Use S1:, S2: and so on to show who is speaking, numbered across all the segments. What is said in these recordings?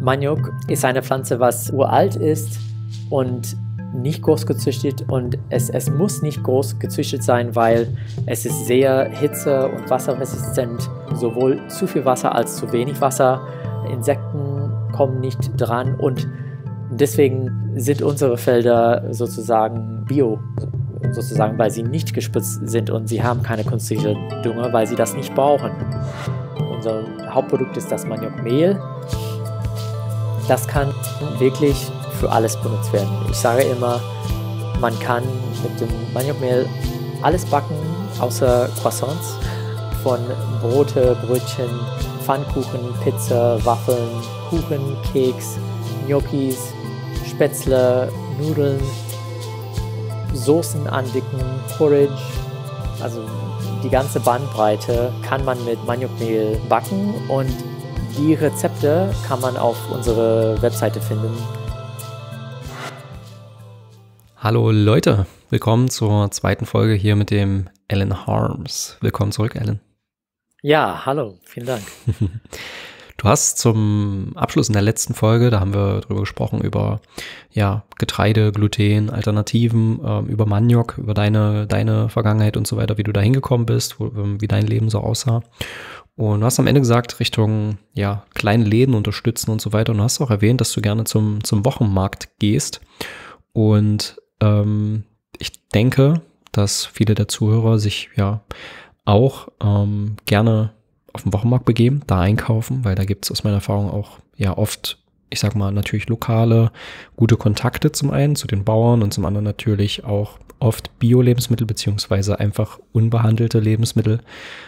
S1: Maniok ist eine Pflanze, was uralt ist und nicht groß gezüchtet, und es muss nicht groß gezüchtet sein, weil es ist sehr hitze- und wasserresistent, sowohl zu viel Wasser als zu wenig Wasser. Insekten kommen nicht dran, und deswegen sind unsere Felder sozusagen bio, sozusagen, weil sie nicht gespritzt sind und sie haben keine künstliche Dünger, weil sie das nicht brauchen. Unser Hauptprodukt ist das Maniokmehl. Das kann wirklich für alles benutzt werden. Ich sage immer, man kann mit dem Maniokmehl alles backen, außer Croissants. Von Brote, Brötchen, Pfannkuchen, Pizza, Waffeln, Kuchen, Keks, Gnocchis, Spätzle, Nudeln, Soßen andicken, Porridge. Also die ganze Bandbreite kann man mit Maniokmehl backen, und die Rezepte kann man auf unserer Webseite finden.
S2: Hallo Leute, willkommen zur zweiten Folge hier mit dem Alan Harms. Willkommen zurück, Alan.
S1: Ja, hallo, vielen Dank.
S2: Du hast zum Abschluss in der letzten Folge, da haben wir drüber gesprochen, über Getreide, Gluten, Alternativen, über Maniok, über deine Vergangenheit und so weiter, wie du da hingekommen bist, wie dein Leben so aussah. Und du hast am Ende gesagt, Richtung kleine Läden unterstützen und so weiter. Und du hast auch erwähnt, dass du gerne zum Wochenmarkt gehst. Und ich denke, dass viele der Zuhörer sich auch gerne auf den Wochenmarkt begeben, da einkaufen, weil da gibt es aus meiner Erfahrung auch oft, ich sag mal, natürlich lokale, gute Kontakte zum einen zu den Bauern und zum anderen natürlich auch oft Bio-Lebensmittel beziehungsweise einfach unbehandelte Lebensmittel.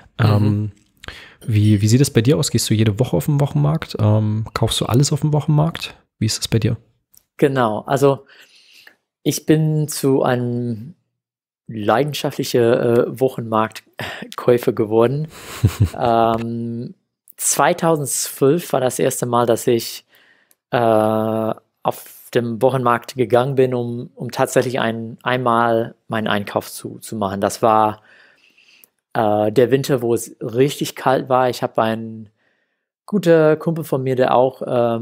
S2: Wie sieht es bei dir aus? Gehst du jede Woche auf den Wochenmarkt? Kaufst du alles auf dem Wochenmarkt? Wie ist es bei dir?
S1: Genau, also ich bin zu einem leidenschaftlicher Wochenmarktkäufer geworden. 2012 war das erste Mal, dass ich auf dem Wochenmarkt gegangen bin, um tatsächlich einmal meinen Einkauf zu machen. Das war der Winter, wo es richtig kalt war. Ich habe einen guten Kumpel von mir, der auch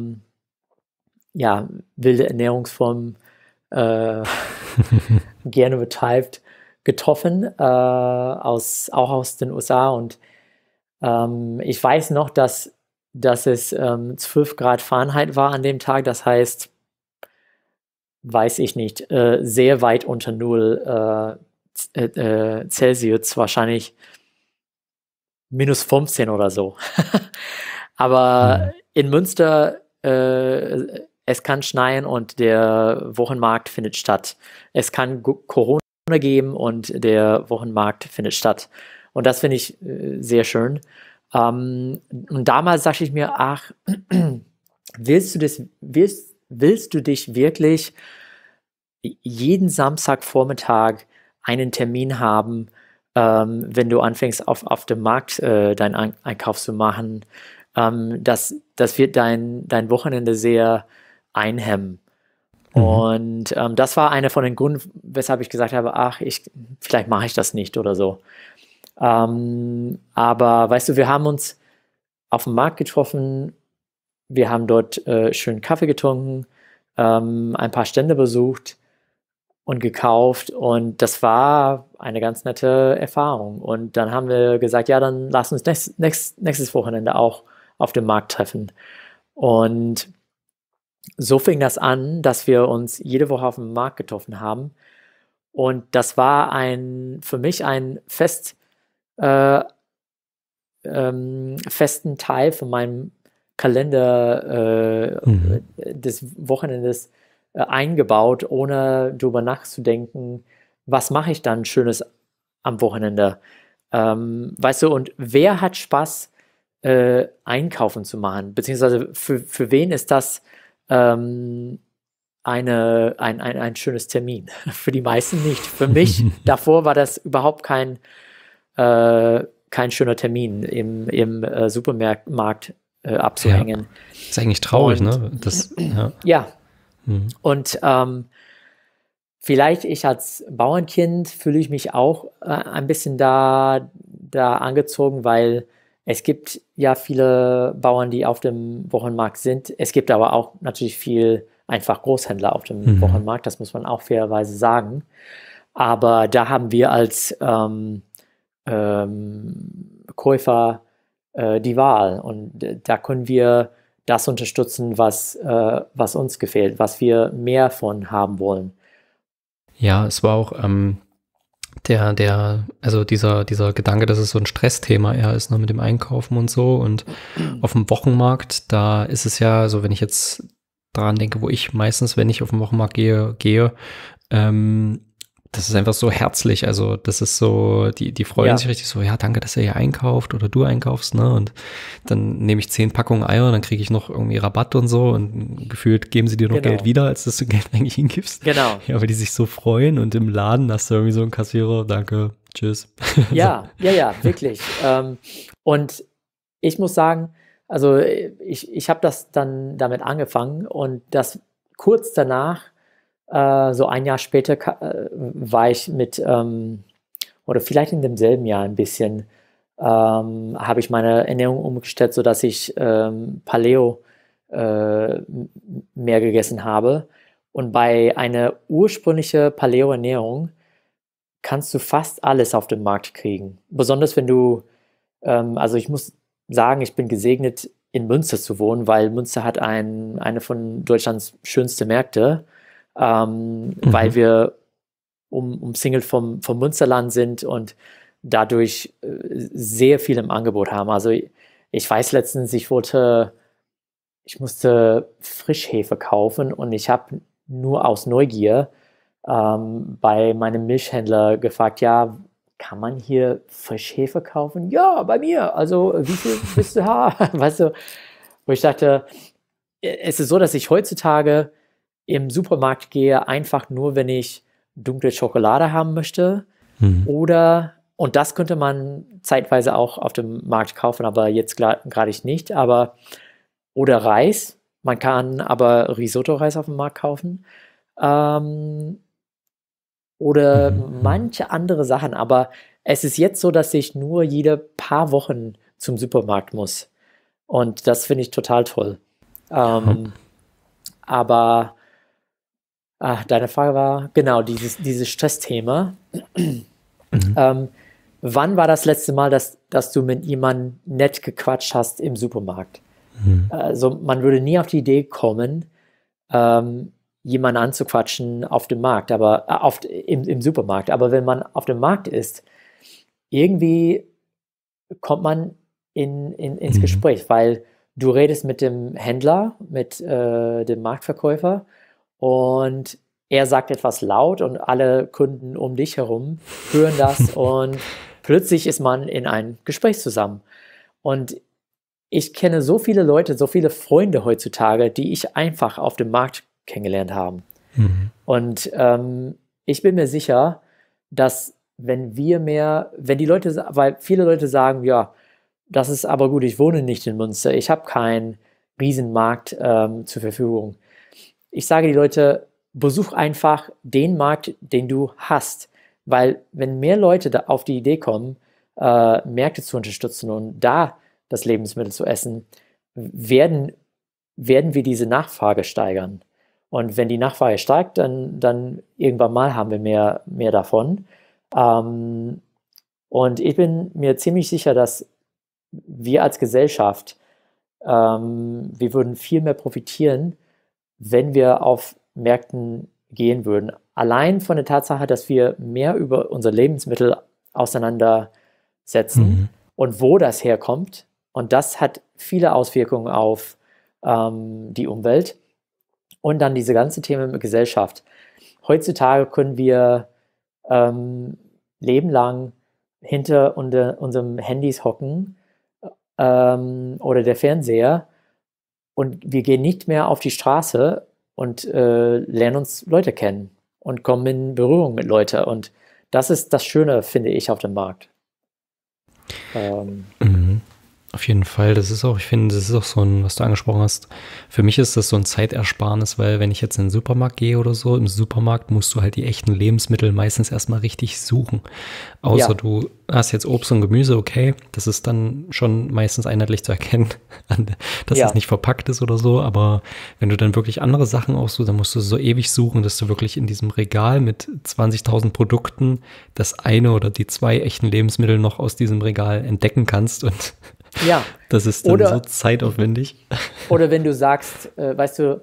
S1: wilde Ernährungsformen gerne betreibt, getroffen, auch aus den USA, und ich weiß noch, dass es 12 Grad Fahrenheit war an dem Tag, das heißt, weiß ich nicht, sehr weit unter Null Celsius, wahrscheinlich minus 15 oder so. Aber in Münster es kann schneien und der Wochenmarkt findet statt. Es kann Corona geben und der Wochenmarkt findet statt. Und das finde ich sehr schön. Und damals dachte ich mir, willst du dich wirklich jeden Samstagvormittag einen Termin haben, wenn du anfängst auf dem Markt deinen Einkauf zu machen? Das wird dein Wochenende sehr einhemmen. Und das war einer von den Gründen, weshalb ich gesagt habe, vielleicht mache ich das nicht oder so. Aber weißt du, wir haben uns auf dem Markt getroffen, wir haben dort schön Kaffee getrunken, ein paar Stände besucht und gekauft, und das war eine ganz nette Erfahrung. Und dann haben wir gesagt, dann lass uns nächstes Wochenende auch auf dem Markt treffen. Und so fing das an, dass wir uns jede Woche auf dem Markt getroffen haben. Und das war für mich ein festen Teil von meinem Kalender des Wochenendes eingebaut, ohne darüber nachzudenken, was mache ich dann Schönes am Wochenende. Weißt du, und wer hat Spaß, einkaufen zu machen? Beziehungsweise für wen ist das ein schönes Termin? Für die meisten nicht. Für mich davor war das überhaupt kein schöner Termin, im Supermarkt abzuhängen.
S2: Ist eigentlich traurig, ne?
S1: Und vielleicht ich als Bauernkind fühle ich mich auch ein bisschen da angezogen, weil Es gibt ja viele Bauern, die auf dem Wochenmarkt sind. Es gibt aber auch natürlich viel einfach Großhändler auf dem Wochenmarkt, das muss man auch fairerweise sagen. Aber da haben wir als Käufer die Wahl und da können wir das unterstützen, was uns gefällt, was wir mehr von haben wollen.
S2: Ja, es war auch also dieser Gedanke, dass es so ein Stressthema eher ist, ne, mit dem Einkaufen und so. Und auf dem Wochenmarkt, da ist es ja so, wenn ich jetzt daran denke, wo ich meistens, wenn ich auf den Wochenmarkt gehe, das ist einfach so herzlich. Also das ist so, die freuen sich richtig so, ja, danke, dass ihr hier einkauft oder du einkaufst, ne? Und dann nehme ich 10 Packungen Eier, dann kriege ich noch irgendwie Rabatt und so und gefühlt geben sie dir noch Geld wieder, als dass du Geld eigentlich hingibst.
S1: Genau.
S2: Ja, weil die sich so freuen und im Laden hast du irgendwie so einen Kassierer, danke, tschüss.
S1: Ja, wirklich. Und ich muss sagen, also ich habe das dann damit angefangen und das kurz danach, so ein Jahr später war ich oder vielleicht in demselben Jahr ein bisschen, habe ich meine Ernährung umgestellt, sodass ich Paleo mehr gegessen habe. Und bei einer ursprünglichen Paleo-Ernährung kannst du fast alles auf dem Markt kriegen. Besonders wenn du, also ich muss sagen, ich bin gesegnet, in Münster zu wohnen, weil Münster hat eine von Deutschlands schönsten Märkte. Weil wir umsingelt vom Münsterland sind und dadurch sehr viel im Angebot haben. Also ich weiß letztens, ich musste Frischhefe kaufen und ich habe nur aus Neugier bei meinem Milchhändler gefragt, ja, kann man hier Frischhefe kaufen? Ja, bei mir. Also wie viel willst du haben? Weißt du, wo ich dachte, es ist so, dass ich heutzutage im Supermarkt gehe, einfach nur, wenn ich dunkle Schokolade haben möchte. Oder, und das könnte man zeitweise auch auf dem Markt kaufen, aber jetzt gerade nicht. Oder Reis. Man kann aber Risotto-Reis auf dem Markt kaufen. Oder manche andere Sachen. Aber es ist jetzt so, dass ich nur jede paar Wochen zum Supermarkt muss. Und das finde ich total toll. Aber deine Frage war, genau, dieses Stressthema. Wann war das letzte Mal, dass du mit jemandem nett gequatscht hast im Supermarkt? Also man würde nie auf die Idee kommen, jemanden anzuquatschen auf dem Markt, aber im Supermarkt. Aber wenn man auf dem Markt ist, irgendwie kommt man ins Gespräch, weil du redest mit dem Händler, mit dem Marktverkäufer und er sagt etwas laut und alle Kunden um dich herum hören das und plötzlich ist man in ein Gespräch zusammen. Und ich kenne so viele Leute, so viele Freunde heutzutage, die ich einfach auf dem Markt kennengelernt habe. Und ich bin mir sicher, dass wenn die Leute, weil viele Leute sagen, ja, das ist aber gut, ich wohne nicht in Münster, ich habe keinen Riesenmarkt zur Verfügung. Ich sage die Leute, besuch einfach den Markt, den du hast, weil wenn mehr Leute da auf die Idee kommen, Märkte zu unterstützen und da das Lebensmittel zu essen, werden wir diese Nachfrage steigern. Und wenn die Nachfrage steigt, dann irgendwann mal haben wir mehr davon. Und ich bin mir ziemlich sicher, dass wir als Gesellschaft, wir würden viel mehr profitieren, wenn wir auf Märkten gehen würden. Allein von der Tatsache, dass wir mehr über unser Lebensmittel auseinandersetzen und wo das herkommt. Und das hat viele Auswirkungen auf die Umwelt und dann diese ganze Themen mit Gesellschaft. Heutzutage können wir lebenlang hinter unserem Handys hocken oder der Fernseher und wir gehen nicht mehr auf die Straße und lernen uns Leute kennen und kommen in Berührung mit Leuten. Und das ist das Schöne, finde ich, auf dem Markt.
S2: Auf jeden Fall, das ist auch, ich finde, das ist auch so ein, was du angesprochen hast. Für mich ist das so ein Zeitersparnis, weil wenn ich jetzt in den Supermarkt gehe oder so, im Supermarkt musst du halt die echten Lebensmittel meistens erstmal richtig suchen. Außer
S1: Ja,
S2: du hast jetzt Obst und Gemüse, okay, das ist dann schon meistens einheitlich zu erkennen, dass es
S1: ja,
S2: nicht verpackt ist oder so. Aber wenn du dann wirklich andere Sachen aussuchst, dann musst du so ewig suchen, dass du wirklich in diesem Regal mit 20.000 Produkten das eine oder die zwei echten Lebensmittel noch aus diesem Regal entdecken kannst und
S1: ja.
S2: das ist dann so
S1: Oder,
S2: zeitaufwendig.
S1: oder wenn du sagst, weißt du,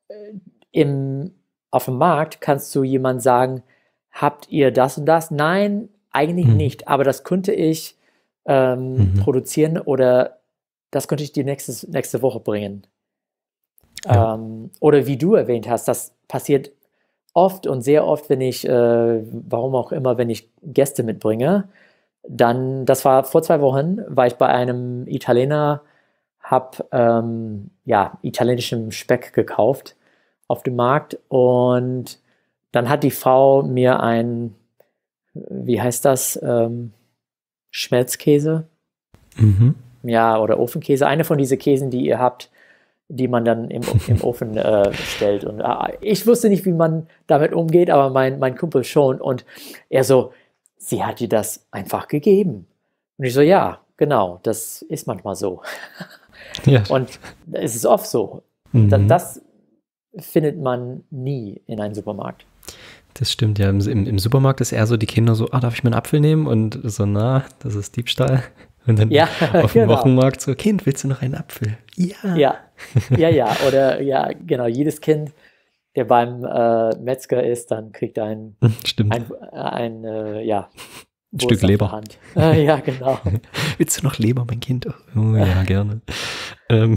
S1: im, auf dem Markt kannst du jemand sagen, habt ihr das und das? Nein, eigentlich
S2: Mhm.
S1: nicht, aber das könnte ich
S2: Mhm.
S1: produzieren oder das könnte ich dir nächste Woche bringen.
S2: Ja.
S1: Oder wie du erwähnt hast, das passiert oft und sehr oft, wenn ich, warum auch immer, wenn ich Gäste mitbringe, dann, das war vor 2 Wochen, war ich bei einem Italiener, habe ja, italienischen Speck gekauft auf dem Markt und dann hat die Frau mir ein, wie heißt das, Schmelzkäse,
S2: Mhm.
S1: ja, oder Ofenkäse, eine von diesen Käsen, die ihr habt, die man dann im Ofen stellt. Und ich wusste nicht, wie man damit umgeht, aber mein Kumpel schon. Und er so, sie hat dir das einfach gegeben. Und ich so, ja, genau, das ist manchmal so.
S2: Ja.
S1: Und es ist oft so.
S2: Mhm.
S1: Das findet man nie in einem Supermarkt.
S2: Das stimmt, ja. Im Supermarkt ist eher so, die Kinder so, darf ich mir einen Apfel nehmen? Und so, na, das ist Diebstahl. Und dann
S1: Ja,
S2: auf dem
S1: genau.
S2: Wochenmarkt so, Kind, willst du noch einen Apfel? Ja.
S1: Ja, ja. Oder ja, genau, jedes Kind, der beim Metzger ist, dann kriegt
S2: Stimmt.
S1: ja,
S2: Ein Stück
S1: Wurst auf der
S2: Leber.
S1: Hand. Ja, genau.
S2: Willst du noch Leber, mein Kind? Oh ja, gerne. Ähm,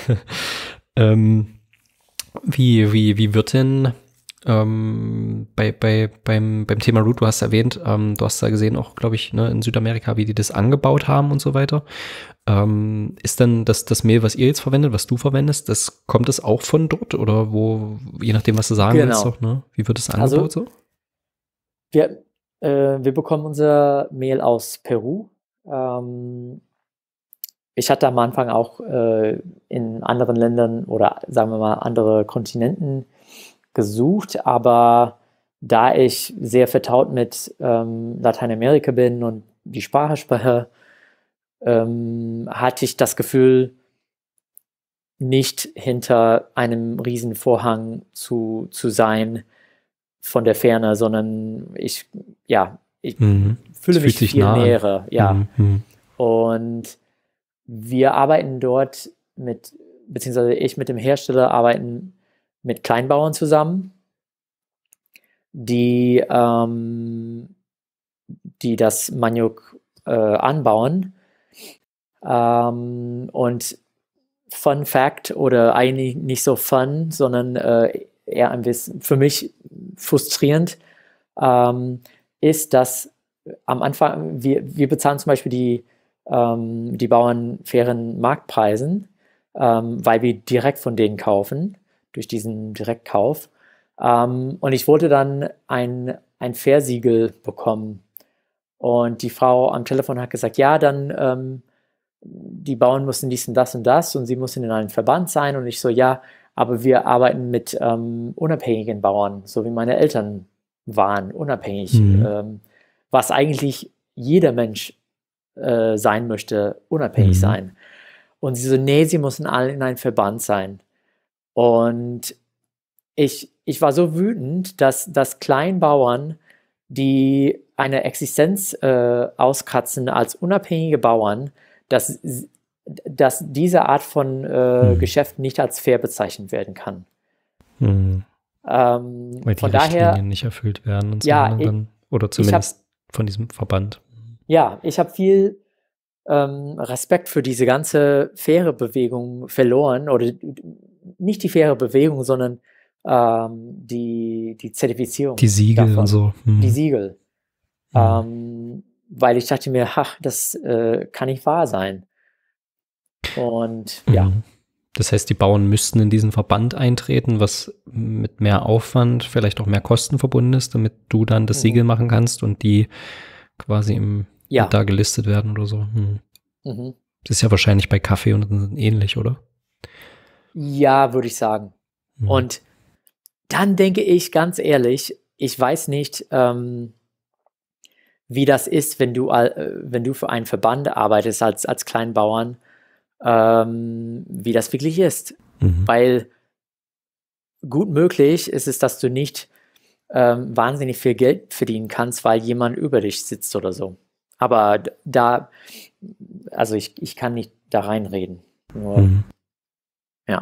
S2: ähm, wie wird denn beim Thema Root, du hast erwähnt, du hast da gesehen, auch, glaube ich, ne, in Südamerika, wie die das angebaut haben und so weiter. Ist dann das Mehl, was ihr jetzt verwendet, was du verwendest, kommt das auch von dort oder wo, je nachdem, was du sagen willst,
S1: Genau.
S2: auch, ne? Wie wird das
S1: Also
S2: angebaut so?
S1: wir bekommen unser Mehl aus Peru. Ähm, ich hatte am Anfang auch in anderen Ländern oder sagen wir mal andere Kontinenten gesucht, aber da ich sehr vertraut mit Lateinamerika bin und die Sprache spreche, hatte ich das Gefühl, nicht hinter einem riesen Vorhang zu sein von der Ferne, sondern ich
S2: Mhm. Es
S1: fühle
S2: fühlt
S1: mich
S2: sich
S1: viel
S2: nah an.
S1: näher, ja.
S2: Mhm.
S1: Und wir arbeiten dort beziehungsweise ich mit dem Hersteller arbeiten mit Kleinbauern zusammen, die, die das Maniok anbauen. Und Fun Fact oder eigentlich nicht so fun, sondern eher ein bisschen für mich frustrierend, ähm, ist, dass am Anfang, wir bezahlen zum Beispiel die Bauern fairen Marktpreisen, weil wir direkt von denen kaufen, durch diesen Direktkauf. Und ich wollte dann ein Fairsiegel bekommen. Und die Frau am Telefon hat gesagt, ja, dann die Bauern müssen dies und das und sie müssen in einem Verband sein. Und ich so, ja, aber wir arbeiten mit unabhängigen Bauern, so wie meine Eltern waren, unabhängig,
S2: Mhm.
S1: was eigentlich jeder Mensch sein möchte, unabhängig
S2: Mhm.
S1: sein. Und sie so, nee, sie müssen alle in einem Verband sein. Und ich war so wütend, dass Kleinbauern, die eine Existenz auskratzen als unabhängige Bauern, dass, dass diese Art von
S2: Mhm.
S1: Geschäft nicht als fair bezeichnet werden kann.
S2: Mhm. Weil die
S1: Von daher,
S2: Richtlinien nicht erfüllt werden und so,
S1: ja,
S2: ne, dann, oder
S1: ich habe
S2: zumindest von diesem Verband.
S1: ich hab viel Respekt für diese ganze faire Bewegung verloren oder nicht die faire Bewegung, sondern die
S2: Die
S1: Zertifizierung
S2: Siegel und
S1: davon,
S2: so.
S1: die
S2: Mhm.
S1: Siegel.
S2: Mhm.
S1: Weil ich dachte mir, ach, das kann nicht wahr sein. Und ja,
S2: Mhm. Das heißt, die Bauern müssten in diesen Verband eintreten, was mit mehr Aufwand, vielleicht auch mehr Kosten verbunden ist, damit du dann das
S1: mhm.
S2: Siegel machen kannst und die quasi
S1: Ja,
S2: da gelistet werden oder so. Mhm.
S1: mhm.
S2: Das ist ja wahrscheinlich bei Kaffee und ähnlich, oder?
S1: Ja, würde ich sagen.
S2: Mhm.
S1: Und dann denke ich ganz ehrlich, ich weiß nicht, wie das ist, wenn du für einen Verband arbeitest als Kleinbauern, wie das wirklich ist.
S2: Mhm.
S1: Weil gut möglich ist es, dass du nicht wahnsinnig viel Geld verdienen kannst, weil jemand über dich sitzt oder so. Aber also ich kann nicht da reinreden. Nur,
S2: Mhm.
S1: ja.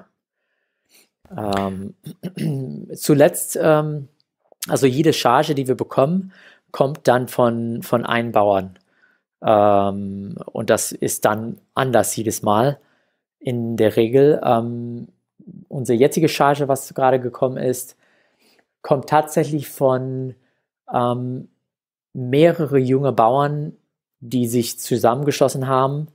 S1: Zuletzt, also jede Charge, die wir bekommen, kommt dann von einem Bauern. Und das ist dann anders jedes Mal. In der Regel, unsere jetzige Charge, was gerade gekommen ist, kommt tatsächlich von mehrere junge Bauern, die sich zusammengeschlossen haben.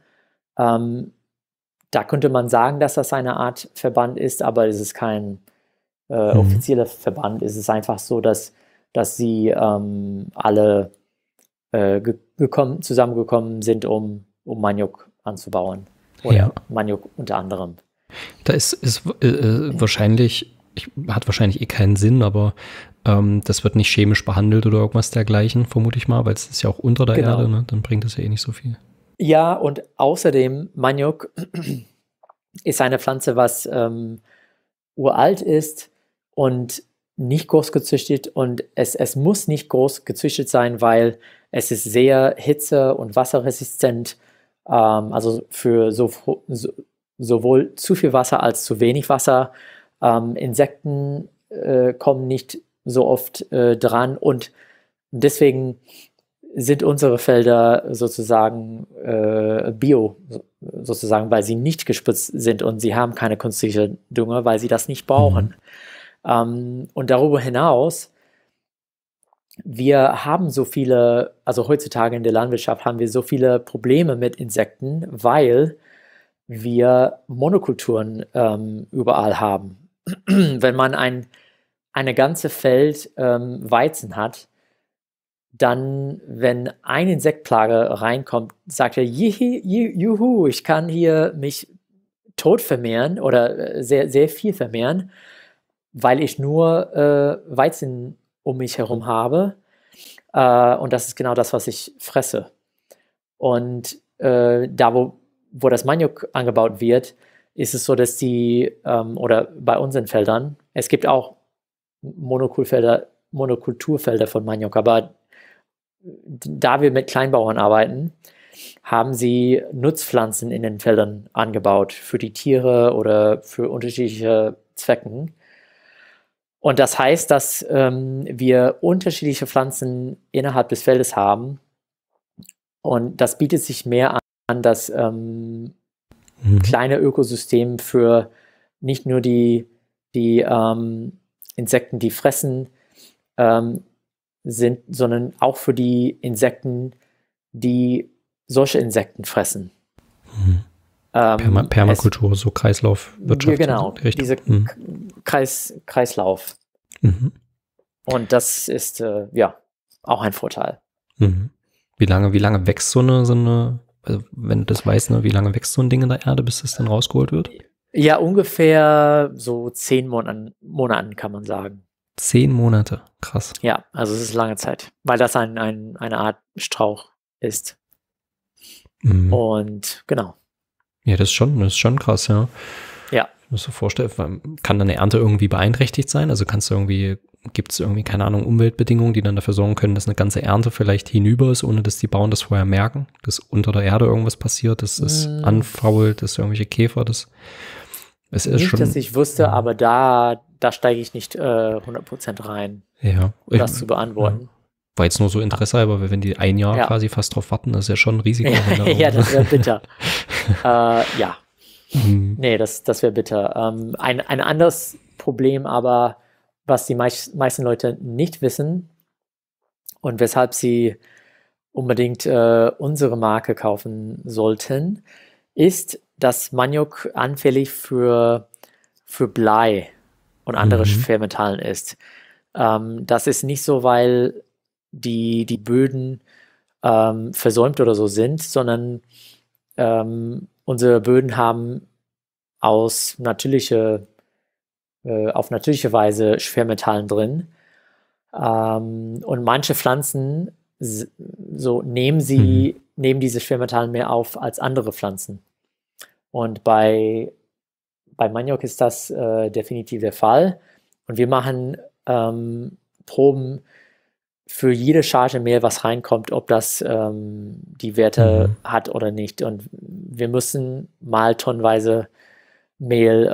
S1: Da könnte man sagen, dass das eine Art Verband ist, aber es ist kein offizieller Verband. Es ist einfach so, dass sie alle zusammengekommen sind, um Maniok anzubauen. Oder
S2: Ja.
S1: Maniok unter anderem.
S2: Da ist wahrscheinlich, hat wahrscheinlich eh keinen Sinn, aber das wird nicht chemisch behandelt oder irgendwas dergleichen, vermute ich mal, weil es ist ja auch unter der
S1: Genau.
S2: Erde, ne? Dann bringt es ja eh nicht so viel.
S1: Ja, und außerdem, Maniok ist eine Pflanze, was uralt ist und nicht groß gezüchtet. Und es muss nicht groß gezüchtet sein, weil es ist sehr hitze- und wasserresistent. Also für sowohl zu viel Wasser als zu wenig Wasser. Insekten kommen nicht so oft dran und deswegen sind unsere Felder sozusagen bio, sozusagen, weil sie nicht gespritzt sind und sie haben keine künstliche Dünger, weil sie das nicht brauchen. Und darüber hinaus, wir haben so viele, also heutzutage in der Landwirtschaft haben wir so viele Probleme mit Insekten, weil wir Monokulturen überall haben. Wenn man eine ganze Feld Weizen hat, dann, wenn ein Insektplage reinkommt, sagt er, juhu, ich kann hier mich tot vermehren oder sehr, sehr viel vermehren, weil ich nur Weizen um mich herum habe. Und das ist genau das, was ich fresse. Und da, wo das Maniok angebaut wird, ist es so, dass oder bei unseren Feldern, es gibt auch Monokulturfelder von Maniok, aber da wir mit Kleinbauern arbeiten, haben sie Nutzpflanzen in den Feldern angebaut für die Tiere oder für unterschiedliche Zwecken. Und das heißt, dass wir unterschiedliche Pflanzen innerhalb des Feldes haben. Und das bietet sich mehr an, das kleine Ökosystem für nicht nur die Insekten, die fressen, sind, sondern auch für die Insekten, die solche Insekten fressen.
S2: Permakultur, so Kreislaufwirtschaft.
S1: Ja, genau,
S2: so
S1: diese Kreislauf. Und das ist ja auch ein Vorteil.
S2: Wie lange wächst so eine, also wenn du das weißt, ne, wie lange wächst so ein Ding in der Erde, bis es dann rausgeholt wird?
S1: Ja, ungefähr so 10 Monaten kann man sagen.
S2: 10 Monate, krass.
S1: Ja, also es ist lange Zeit, weil das eine Art Strauch ist. Und genau.
S2: Ja, das ist schon krass, ja.
S1: Ja.
S2: Ich muss mir vorstellen, kann deine Ernte irgendwie beeinträchtigt sein? Also gibt es irgendwie, keine Ahnung, Umweltbedingungen, die dann dafür sorgen können, dass eine ganze Ernte vielleicht hinüber ist, ohne dass die Bauern das vorher merken, dass unter der Erde irgendwas passiert, dass es anfault, dass irgendwelche Käfer das. Es ist
S1: nicht,
S2: schon,
S1: dass ich wusste, aber da steige ich nicht 100% rein, um das zu beantworten.
S2: War jetzt nur so Interesse, aber wenn die ein Jahr quasi fast drauf warten, das ist ja schon ein Risiko.
S1: Ja, das wäre bitter. Ja. Nee, das wäre bitter. Ein anderes Problem aber, was die meisten Leute nicht wissen und weshalb sie unbedingt unsere Marke kaufen sollten, ist, dass Maniok anfällig für Blei und andere Schwermetallen ist. Das ist nicht so, weil die Böden versäumt oder so sind, sondern unsere Böden haben auf natürliche Weise Schwermetallen drin. Und manche Pflanzen nehmen diese Schwermetalle mehr auf als andere Pflanzen. Und bei Maniok ist das definitiv der Fall. Und wir machen Proben für jede Charge Mehl, was reinkommt, ob das die Werte hat oder nicht. Und wir müssen mal tonnenweise Mehl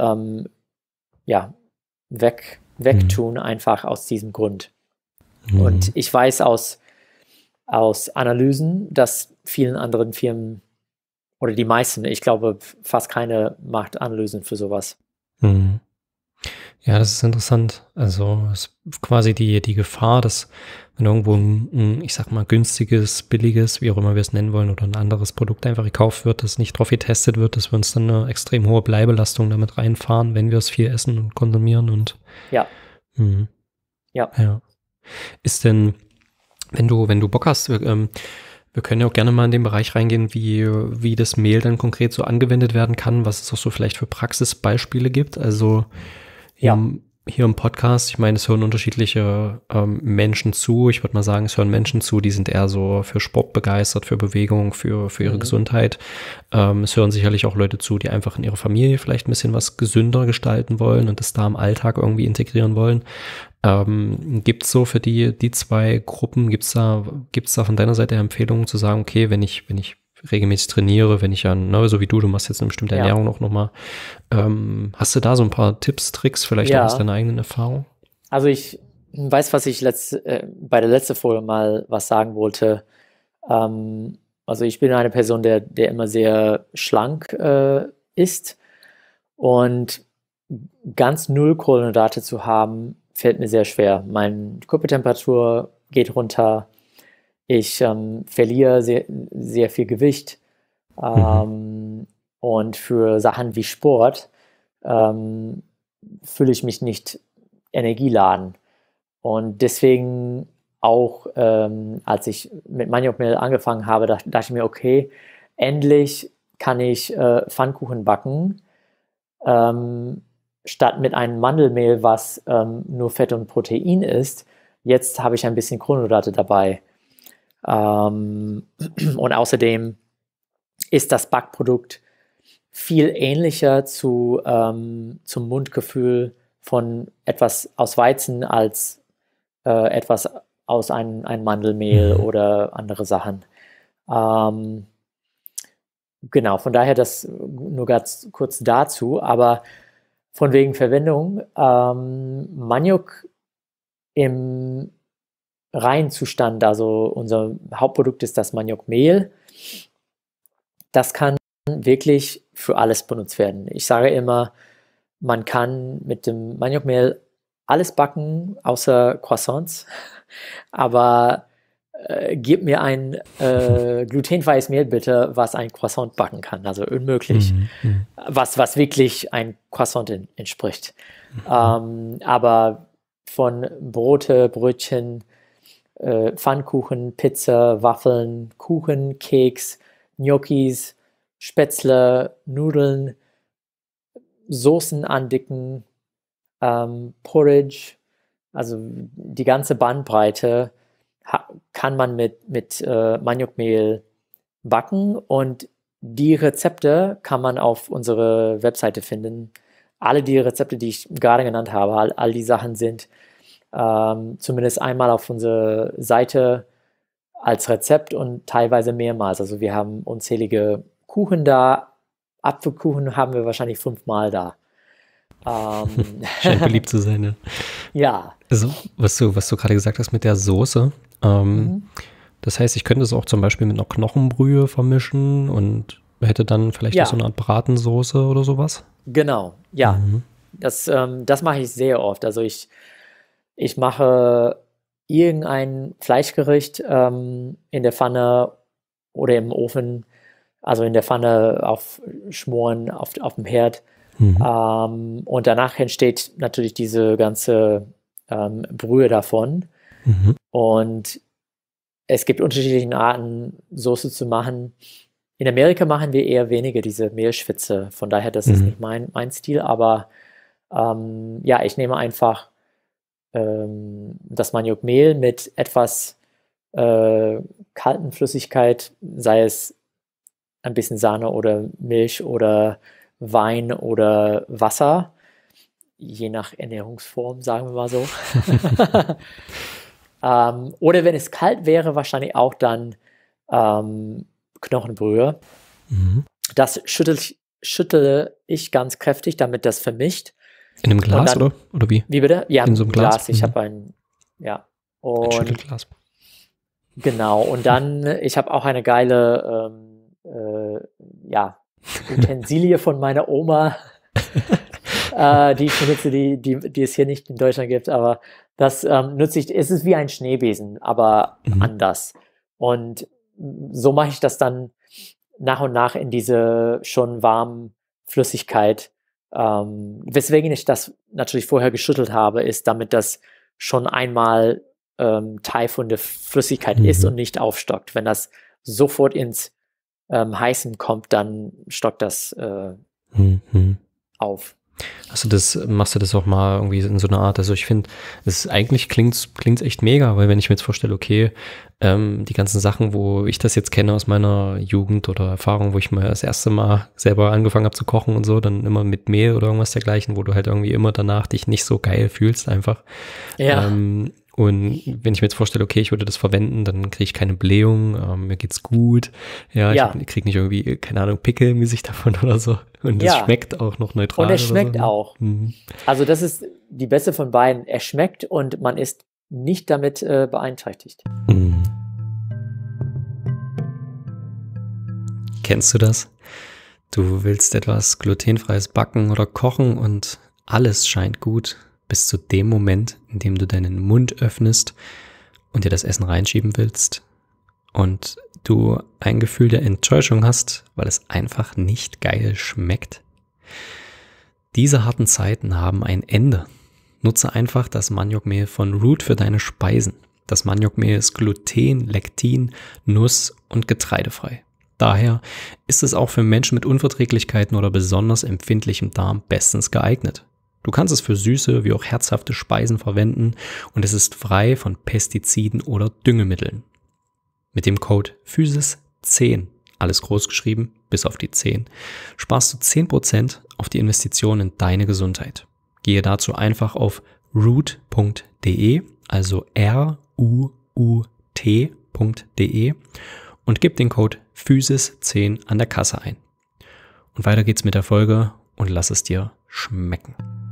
S1: wegtun, einfach aus diesem Grund. Und ich weiß aus Analysen, dass vielen anderen Firmen oder die meisten, ich glaube, fast keine macht Analysen für sowas.
S2: Ja, das ist interessant. Also es ist quasi die Gefahr, dass wenn irgendwo ein, ich sag mal, günstiges, billiges, wie auch immer wir es nennen wollen, oder ein anderes Produkt einfach gekauft wird, das nicht drauf getestet wird, dass wir uns dann eine extrem hohe Bleibelastung damit reinfahren, wenn wir es viel essen und konsumieren. Und
S1: ja.
S2: Ja. Ist denn, wenn du Bock hast, wir können ja auch gerne mal in den Bereich reingehen, wie das Mehl dann konkret so angewendet werden kann, was es auch so vielleicht für Praxisbeispiele gibt. Also hier im Podcast, ich meine, es hören unterschiedliche Menschen zu. Ich würde mal sagen, es hören Menschen zu, die sind eher so für Sport begeistert, für Bewegung, für ihre Gesundheit. Es hören sicherlich auch Leute zu, die einfach in ihrer Familie vielleicht ein bisschen was gesünder gestalten wollen und das da im Alltag irgendwie integrieren wollen. Gibt es so für die zwei Gruppen, gibt's da von deiner Seite Empfehlungen zu sagen, okay, wenn ich regelmäßig trainiere, wenn ich so wie du machst jetzt eine bestimmte Ernährung noch mal, hast du da so ein paar Tipps, Tricks, vielleicht auch aus deiner eigenen Erfahrung?
S1: Also ich weiß, was ich bei der letzten Folge mal was sagen wollte. Also ich bin eine Person, der immer sehr schlank ist, und ganz null Kohlenhydrate zu haben, fällt mir sehr schwer. Meine Körpertemperatur geht runter. Ich verliere sehr, sehr viel Gewicht. Und für Sachen wie Sport fühle ich mich nicht energieladen. Und deswegen auch, als ich mit Maniokmehl angefangen habe, dachte ich mir, okay, endlich kann ich Pfannkuchen backen, statt mit einem Mandelmehl, was nur Fett und Protein ist. Jetzt habe ich ein bisschen Kohlenhydrate dabei. Und außerdem ist das Backprodukt viel ähnlicher zum Mundgefühl von etwas aus Weizen als etwas aus einem Mandelmehl oder andere Sachen. Genau, von daher das nur ganz kurz dazu, aber von wegen Verwendung, Maniok im reinen Zustand, also unser Hauptprodukt ist das Maniokmehl, das kann wirklich für alles benutzt werden. Ich sage immer, man kann mit dem Maniokmehl alles backen, außer Croissants, aber gib mir ein glutenfreies Mehl bitte, was ein Croissant backen kann, also unmöglich, was wirklich ein Croissant entspricht. Aber von Brote, Brötchen, Pfannkuchen, Pizza, Waffeln, Kuchen, Keks, Gnocchis, Spätzle, Nudeln, Soßen andicken, Porridge, also die ganze Bandbreite kann man mit Maniokmehl backen, und die Rezepte kann man auf unserer Webseite finden. Alle die Rezepte, die ich gerade genannt habe, all die Sachen sind zumindest einmal auf unserer Seite als Rezept und teilweise mehrmals. Also wir haben unzählige Kuchen da. Apfelkuchen haben wir wahrscheinlich 5-mal da.
S2: Scheint beliebt zu sein, ne?
S1: Ja.
S2: Also, was du gerade gesagt hast mit der Soße, das heißt, ich könnte es auch zum Beispiel mit einer Knochenbrühe vermischen und hätte dann vielleicht auch so eine Art Bratensoße oder sowas?
S1: Genau, ja. Das mache ich sehr oft. Also ich mache irgendein Fleischgericht in der Pfanne oder im Ofen, also in der Pfanne schmoren auf dem Herd. Und danach entsteht natürlich diese ganze Brühe davon. Und es gibt unterschiedliche Arten, Soße zu machen. In Amerika machen wir eher weniger diese Mehlschwitze, von daher, das ist nicht mein Stil, aber ja, ich nehme einfach das Maniokmehl mit etwas kalten Flüssigkeit, sei es ein bisschen Sahne oder Milch oder Wein oder Wasser, je nach Ernährungsform, sagen wir mal so. Oder wenn es kalt wäre, wahrscheinlich auch dann Knochenbrühe. Das schüttle ich ganz kräftig, damit das vermischt.
S2: In einem Glas, dann, oder wie?
S1: Wie bitte? Ja,
S2: in so einem Glas.
S1: Ich habe ein
S2: Schüttelglas.
S1: Genau, und dann, ich habe auch eine geile Utensilie von meiner Oma, die ich benutze, die es hier nicht in Deutschland gibt, aber das nutze ich, es ist wie ein Schneebesen, aber anders. Und so mache ich das dann nach und nach in diese schon warmen Flüssigkeit. Weswegen ich das natürlich vorher geschüttelt habe, ist, damit das schon einmal Teil von der Flüssigkeit ist und nicht aufstockt. Wenn das sofort ins Heißen kommt, dann stockt das auf.
S2: Machst du das auch mal irgendwie in so einer Art, also ich finde, eigentlich klingt's echt mega, weil wenn ich mir jetzt vorstelle, okay, die ganzen Sachen, wo ich das jetzt kenne aus meiner Jugend oder Erfahrung, wo ich mal das erste Mal selber angefangen habe zu kochen und so, dann immer mit Mehl oder irgendwas dergleichen, wo du halt irgendwie immer danach dich nicht so geil fühlst einfach.
S1: Ja.
S2: Und wenn ich mir jetzt vorstelle, okay, ich würde das verwenden, dann kriege ich keine Blähung, mir geht's gut, ich kriege nicht irgendwie, keine Ahnung, Pickel im Gesicht davon oder so. Und es schmeckt auch noch neutral.
S1: Und es schmeckt auch. Also das ist die beste von beiden. Er schmeckt und man ist nicht damit beeinträchtigt.
S2: Kennst du das? Du willst etwas glutenfreies backen oder kochen und alles scheint gut, bis zu dem Moment, in dem du deinen Mund öffnest und dir das Essen reinschieben willst und du ein Gefühl der Enttäuschung hast, weil es einfach nicht geil schmeckt. Diese harten Zeiten haben ein Ende. Nutze einfach das Maniokmehl von Root für deine Speisen. Das Maniokmehl ist gluten-, lektin-, nuss- und getreidefrei. Daher ist es auch für Menschen mit Unverträglichkeiten oder besonders empfindlichem Darm bestens geeignet. Du kannst es für süße wie auch herzhafte Speisen verwenden und es ist frei von Pestiziden oder Düngemitteln. Mit dem Code PHYSIS10, alles groß geschrieben, bis auf die 10, sparst du 10% auf die Investition in deine Gesundheit. Gehe dazu einfach auf root.de, also RUUT.de und gib den Code PHYSIS10 an der Kasse ein. Und weiter geht's mit der Folge und lass es dir schmecken.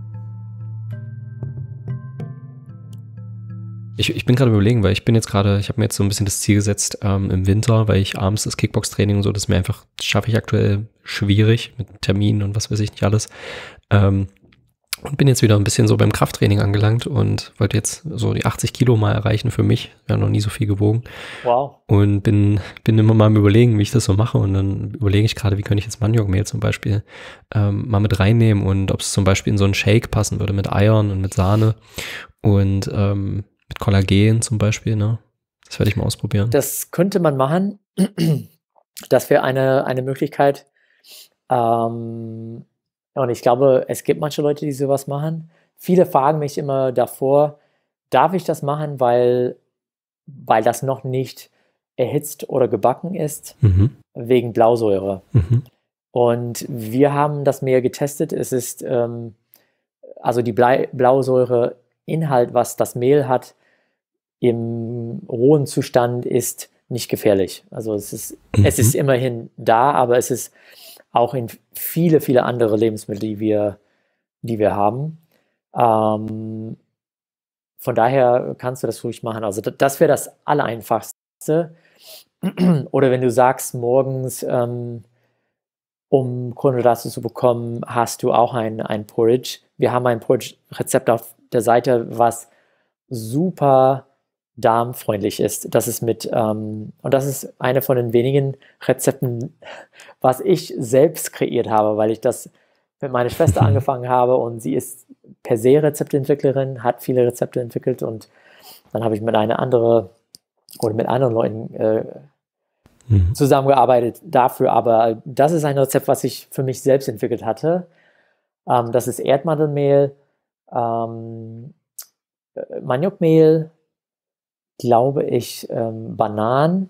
S2: Ich bin gerade überlegen, weil ich habe mir jetzt so ein bisschen das Ziel gesetzt im Winter, weil ich abends das Kickbox-Training und so, das schaffe ich aktuell schwierig mit Terminen und was weiß ich nicht alles. Und bin jetzt wieder ein bisschen so beim Krafttraining angelangt und wollte jetzt so die 80 Kilo mal erreichen für mich. Ich habe noch nie so viel gewogen.
S1: Wow.
S2: Und bin immer mal am Überlegen, wie ich das so mache. Und dann überlege ich gerade, wie könnte ich jetzt Maniokmehl zum Beispiel mal mit reinnehmen und ob es zum Beispiel in so einen Shake passen würde mit Eiern und mit Sahne und mit Kollagen zum Beispiel, ne? Das werde ich mal ausprobieren.
S1: Das könnte man machen. Das wäre eine Möglichkeit. Und ich glaube, es gibt manche Leute, die sowas machen. Viele fragen mich immer davor, darf ich das machen, weil das noch nicht erhitzt oder gebacken ist, wegen Blausäure. Und wir haben das mehr getestet. Es ist also die Blausäureinhalt, was das Mehl hat, im rohen Zustand ist nicht gefährlich. Also es ist immerhin da, aber es ist auch in viele, viele andere Lebensmittel, die wir haben. Von daher kannst du das ruhig machen. Also das wäre das Allereinfachste. Oder wenn du sagst, morgens, um Kohlenhydrate zu bekommen, hast du auch ein Porridge. Wir haben ein Porridge-Rezept auf der Seite, was super darmfreundlich ist. Das ist und das ist eine von den wenigen Rezepten, was ich selbst kreiert habe, weil ich das mit meiner Schwester angefangen habe und sie ist per se Rezepteentwicklerin, hat viele Rezepte entwickelt und dann habe ich mit anderen Leuten zusammengearbeitet dafür, aber das ist ein Rezept, was ich für mich selbst entwickelt hatte. Das ist Erdmandelmehl, Maniokmehl, glaube ich, Bananen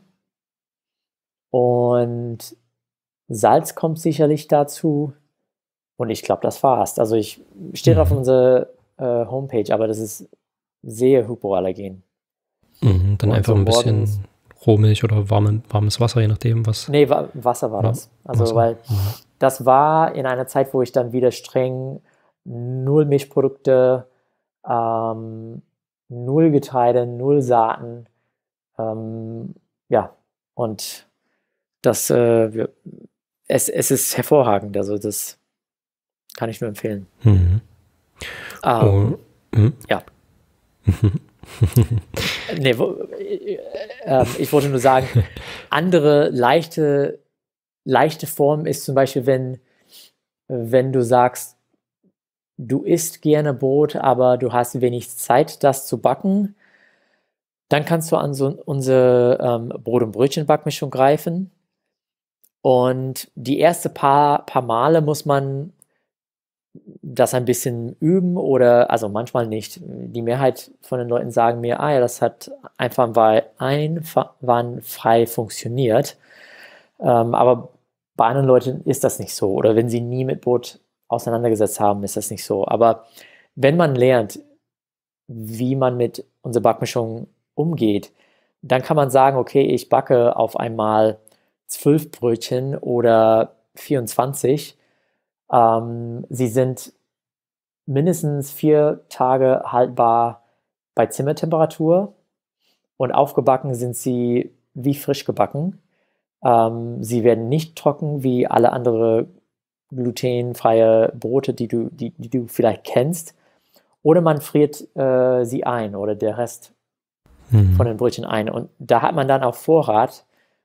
S1: und Salz kommt sicherlich dazu. Und ich glaube, das war's. Also ich stehe auf unserer Homepage, aber das ist sehr hypoallergen.
S2: Dann einfach ein bisschen Rohmilch oder warmes Wasser, je nachdem, was.
S1: Nee, Wasser war das. Also,
S2: Wasser.
S1: weil das war in einer Zeit, wo ich dann wieder streng 0 Milchprodukte, 0 Getreide, 0 Saaten, ja, und das, es ist hervorragend. Also, das kann ich nur empfehlen. Ja. Nee, ich wollte nur sagen, andere leichte Form ist zum Beispiel, wenn du sagst, du isst gerne Brot, aber du hast wenig Zeit, das zu backen, dann kannst du an so unsere Brot- und Brötchen-Backmischung greifen. Und die erste paar Male muss man das ein bisschen üben oder, also manchmal nicht. Die Mehrheit von den Leuten sagen mir, ja, das hat einfach einwandfrei funktioniert. Aber bei anderen Leuten ist das nicht so. Oder wenn sie nie mit Brot auseinandergesetzt haben, ist das nicht so. Aber wenn man lernt, wie man mit unserer Backmischung umgeht, dann kann man sagen, okay, ich backe auf einmal 12 Brötchen oder 24. Sie sind mindestens 4 Tage haltbar bei Zimmertemperatur und aufgebacken sind sie wie frisch gebacken. Sie werden nicht trocken wie alle anderen glutenfreie Brote, die du vielleicht kennst. Oder man friert sie ein oder der Rest von den Brötchen ein. Und da hat man dann auf Vorrat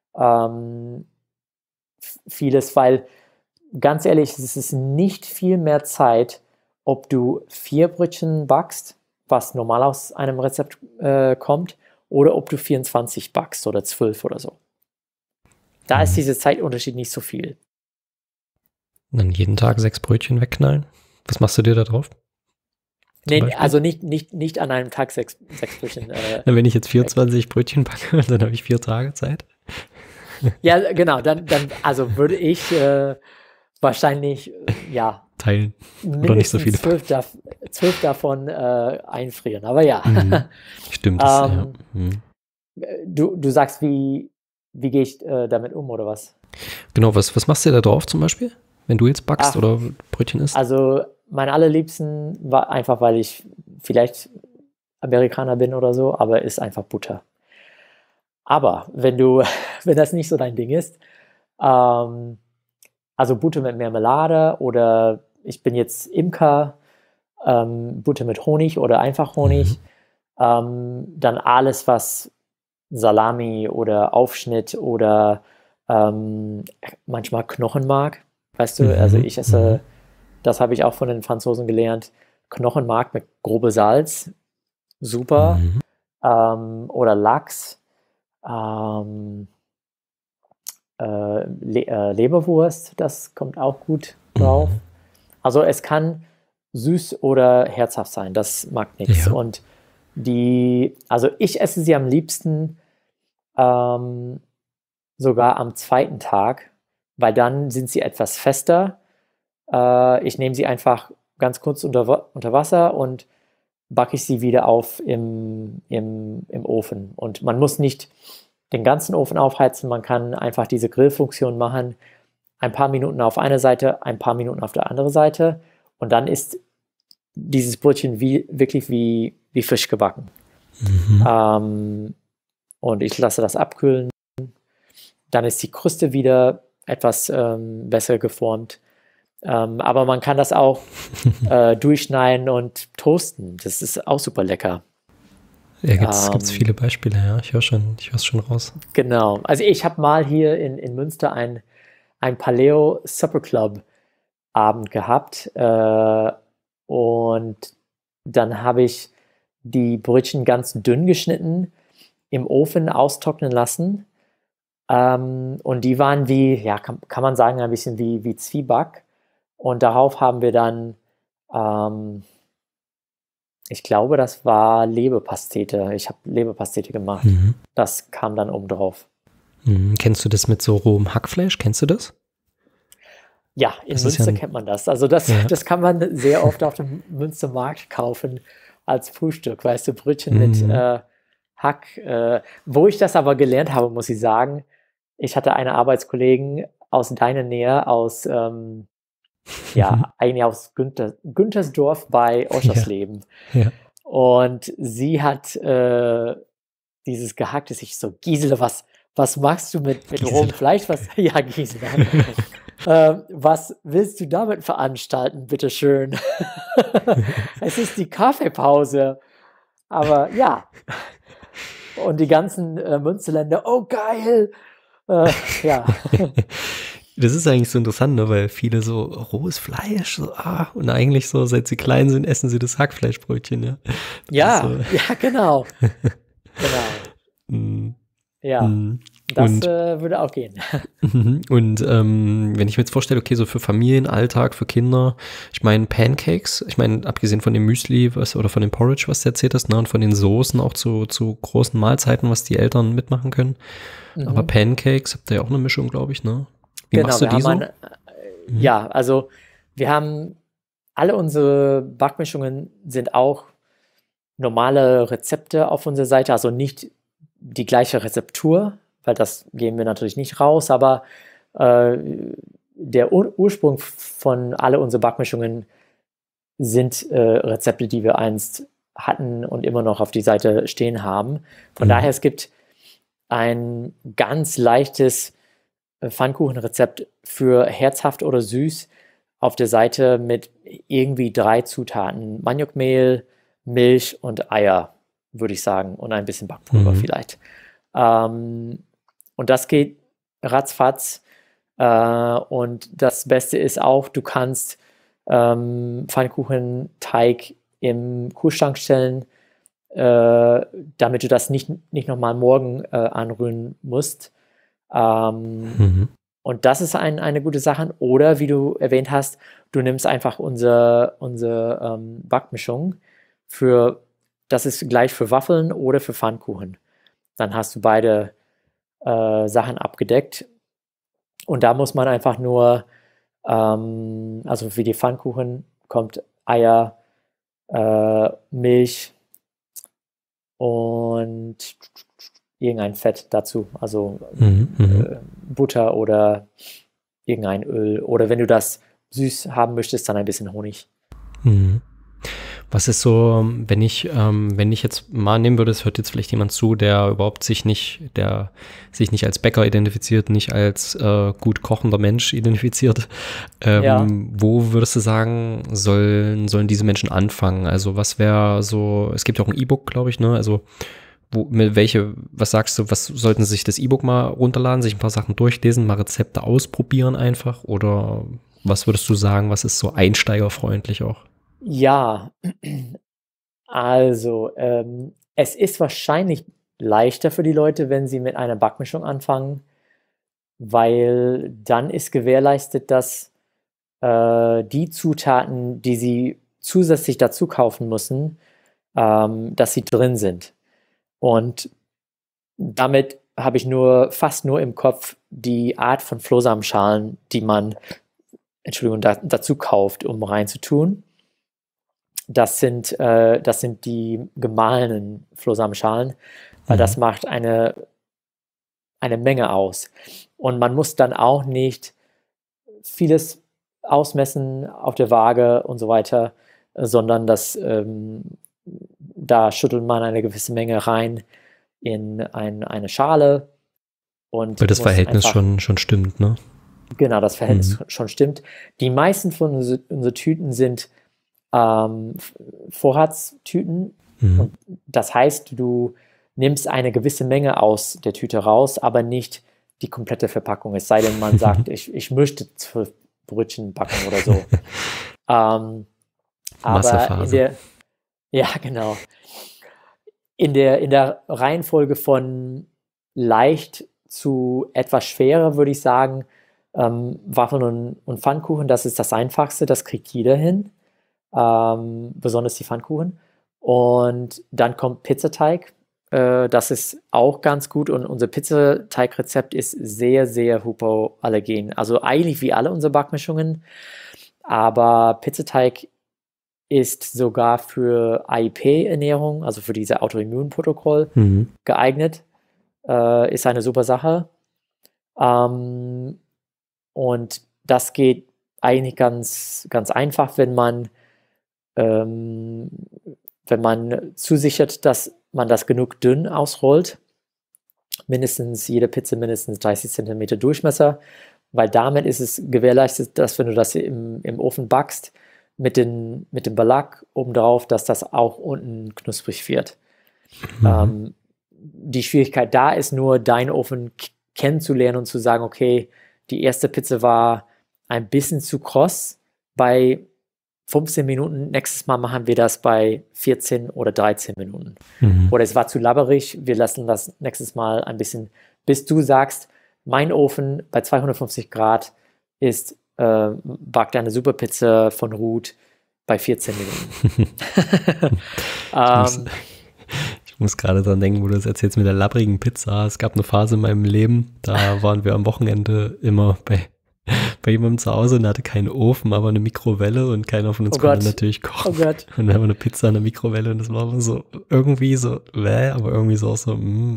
S1: vieles, weil ganz ehrlich, es ist nicht viel mehr Zeit, ob du 4 Brötchen backst, was normal aus einem Rezept kommt, oder ob du 24 backst oder 12 oder so. Da ist dieser Zeitunterschied nicht so viel.
S2: Und dann jeden Tag 6 Brötchen wegknallen? Was machst du dir da drauf?
S1: Nee, also nicht an einem Tag 6 Brötchen.
S2: Wenn ich jetzt 24 Brötchen backe, dann habe ich 4 Tage Zeit.
S1: Ja, genau, dann also würde ich wahrscheinlich, ja,
S2: teilen. Oder nicht so viele.
S1: 12 davon einfrieren, aber ja.
S2: Stimmt. Das,
S1: Du sagst, wie gehe ich damit um, oder was?
S2: Genau, was machst du da drauf zum Beispiel, wenn du jetzt backst oder Brötchen isst?
S1: Also mein allerliebsten war einfach, weil ich vielleicht Amerikaner bin oder so, aber ist einfach Butter. Aber wenn das nicht so dein Ding ist, also Butter mit Marmelade oder ich bin jetzt Imker, Butter mit Honig oder einfach Honig, dann alles, was Salami oder Aufschnitt oder manchmal Knochenmark, weißt du, also ich esse, das habe ich auch von den Franzosen gelernt, Knochenmark mit grobe Salz, super, oder Lachs, Leberwurst, das kommt auch gut drauf. Also es kann süß oder herzhaft sein, das mag nichts.
S2: Ja.
S1: Und also ich esse sie am liebsten sogar am 2. Tag, weil dann sind sie etwas fester. Ich nehme sie einfach ganz kurz unter Wasser und backe ich sie wieder auf im Ofen. Und man muss nicht den ganzen Ofen aufheizen, man kann einfach diese Grillfunktion machen, ein paar Minuten auf einer Seite, ein paar Minuten auf der anderen Seite und dann ist dieses Brötchen wirklich wie frisch gebacken. Und ich lasse das abkühlen. Dann ist die Kruste wieder etwas besser geformt. Aber man kann das auch durchschneiden und toasten. Das ist auch super lecker.
S2: Ja, gibt's viele Beispiele, ja. Ich höre es schon raus.
S1: Genau. Also ich habe mal hier in Münster ein Paleo Supper Club Abend gehabt und dann habe ich die Brötchen ganz dünn geschnitten, im Ofen austrocknen lassen Und die waren wie, ja, kann man sagen, ein bisschen wie Zwieback. Und darauf haben wir dann, ich glaube, das war Leberpastete. Ich habe Leberpastete gemacht.
S2: Mhm.
S1: Das kam dann oben drauf.
S2: Mhm. Kennst du das mit so rohem Hackfleisch? Kennst du das?
S1: Ja, in
S2: Das ist
S1: Münster
S2: ja
S1: kennt man das. Also das,
S2: ja.
S1: das kann man sehr oft auf dem Münstermarkt kaufen als Frühstück, weißt du, Brötchen mit Hack. Wo ich das aber gelernt habe, muss ich sagen, ich hatte eine Arbeitskollegen aus deiner Nähe, aus eigentlich aus Güntersdorf bei Oschersleben.
S2: Ja.
S1: Und sie hat dieses gehacktes, ich so, Gisela, was machst du mit rohem Fleisch? Ja, Gisela. Was willst du damit veranstalten, bitteschön? Es ist die Kaffeepause. Aber ja. Und die ganzen Münsterländer, oh geil! Ja.
S2: Das ist eigentlich so interessant, ne? Weil viele so rohes Fleisch, so, und eigentlich so, seit sie klein sind, essen sie das Hackfleischbrötchen, ja.
S1: Ja,
S2: so.
S1: Ja, genau.
S2: Mm.
S1: Ja, das würde auch gehen.
S2: Und wenn ich mir jetzt vorstelle, okay, so für Familienalltag, für Kinder, ich meine Pancakes, ich meine, abgesehen von dem Müsli oder von dem Porridge, was du erzählt hast, ne, und von den Soßen auch zu großen Mahlzeiten, was die Eltern mitmachen können. Aber Pancakes, habt ihr ja auch eine Mischung, glaube ich, ne? Wie machst du die so?
S1: Ja, also wir haben alle unsere Backmischungen sind auch normale Rezepte auf unserer Seite, also nicht die gleiche Rezeptur, weil das geben wir natürlich nicht raus, aber der Ursprung von alle unsere Backmischungen sind Rezepte, die wir einst hatten und immer noch auf die Seite stehen haben. Von daher, es gibt ein ganz leichtes Pfannkuchenrezept für herzhaft oder süß auf der Seite mit irgendwie 3 Zutaten. Maniokmehl, Milch und Eier, würde ich sagen. Und ein bisschen Backpulver vielleicht. Und das geht ratzfatz. Und das Beste ist auch, du kannst Pfannkuchenteig im Kühlschrank stellen, damit du das nicht nochmal morgen anrühren musst. Und das ist eine gute Sache. Oder wie du erwähnt hast, du nimmst einfach unsere Backmischung das ist gleich für Waffeln oder für Pfannkuchen. Dann hast du beide Sachen abgedeckt. Und da muss man einfach nur, also für die Pfannkuchen kommt Eier, Milch und irgendein Fett dazu, also Butter oder irgendein Öl. Oder wenn du das süß haben möchtest, dann ein bisschen Honig.
S2: Was ist so, wenn ich jetzt mal nehmen würde, es hört jetzt vielleicht jemand zu, der überhaupt sich nicht als Bäcker identifiziert, nicht als gut kochender Mensch identifiziert. Wo würdest du sagen, sollen diese Menschen anfangen? Also was wäre so, es gibt ja auch ein E-Book, glaube ich, ne? Also was sagst du, was sollten sie sich das E-Book mal runterladen, sich ein paar Sachen durchlesen, mal Rezepte ausprobieren einfach? Oder was würdest du sagen, was ist so einsteigerfreundlich auch?
S1: Ja, also es ist wahrscheinlich leichter für die Leute, wenn sie mit einer Backmischung anfangen, weil dann ist gewährleistet, dass die Zutaten, die sie zusätzlich dazu kaufen müssen, dass sie drin sind. Und damit habe ich fast nur im Kopf die Art von Flohsamenschalen, die man, dazu kauft, um reinzutun. Das sind die gemahlenen Flohsamenschalen, weil das macht eine Menge aus. Und man muss dann auch nicht vieles ausmessen auf der Waage und so weiter, sondern da schüttelt man eine gewisse Menge rein in eine Schale. Und
S2: weil das Verhältnis schon stimmt, ne?
S1: Genau, das Verhältnis schon stimmt. Die meisten von unseren Tüten sind Vorratstüten. Und das heißt, du nimmst eine gewisse Menge aus der Tüte raus, aber nicht die komplette Verpackung. Es sei denn, man sagt, ich möchte 12 Brötchen backen oder so. Aber genau. In der Reihenfolge von leicht zu etwas schwerer würde ich sagen, Waffeln und Pfannkuchen, das ist das Einfachste, das kriegt jeder hin, besonders die Pfannkuchen. Und dann kommt Pizzateig, das ist auch ganz gut und unser Pizzateigrezept ist sehr, sehr hypoallergen. Also eigentlich wie alle unsere Backmischungen, aber Pizzateig ist sogar für AIP-Ernährung, also für diese Autoimmunprotokoll geeignet. Ist eine super Sache. Und das geht eigentlich ganz, ganz einfach, wenn man zusichert, dass man das genug dünn ausrollt. Jede Pizza mindestens 30 cm Durchmesser, weil damit ist es gewährleistet, dass wenn du das im Ofen backst, mit dem Belag obendrauf, dass das auch unten knusprig wird. Die Schwierigkeit da ist nur, deinen Ofen kennenzulernen und zu sagen, okay, die erste Pizza war ein bisschen zu kross bei 15 Minuten, nächstes Mal machen wir das bei 14 oder 13 Minuten. Oder es war zu labberig, wir lassen das nächstes Mal ein bisschen, bis du sagst, mein Ofen bei 250 Grad backt eine Superpizza von Ruth bei 14 Minuten.
S2: Ich muss gerade dran denken, wo du das erzählst mit der labbrigen Pizza. Es gab eine Phase in meinem Leben, da waren wir am Wochenende immer bei jemandem zu Hause und er hatte keinen Ofen, aber eine Mikrowelle und keiner von uns konnte natürlich kochen. Oh Gott. Und wir haben eine Pizza in der Mikrowelle und das war so irgendwie so, aber irgendwie so auch so,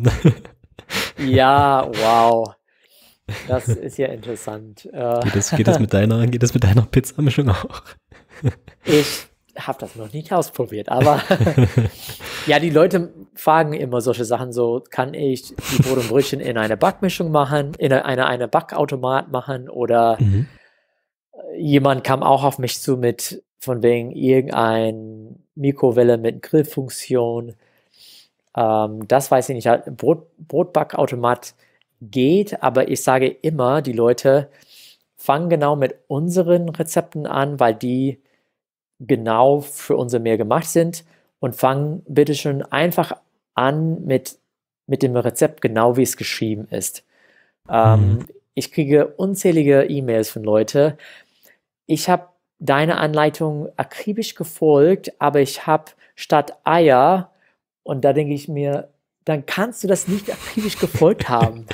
S1: Ja, wow. Das ist ja interessant.
S2: Geht das mit deiner Pizzamischung auch?
S1: Ich habe das noch nicht ausprobiert, aber ja, die Leute fragen immer solche Sachen so, kann ich die Brot und Brötchen in eine Backmischung machen, in eine Backautomat machen oder jemand kam auch auf mich zu mit von wegen irgendein Mikrowelle mit Grillfunktion. Das weiß ich nicht. Brotbackautomat geht, aber ich sage immer, die Leute fangen genau mit unseren Rezepten an, weil die genau für unser Meer gemacht sind und fangen bitte schon einfach an mit dem Rezept, genau wie es geschrieben ist. Ich kriege unzählige E-Mails von Leuten. Ich habe deine Anleitung akribisch gefolgt, aber ich habe statt Eier, und da denke ich mir, dann kannst du das nicht akribisch gefolgt haben.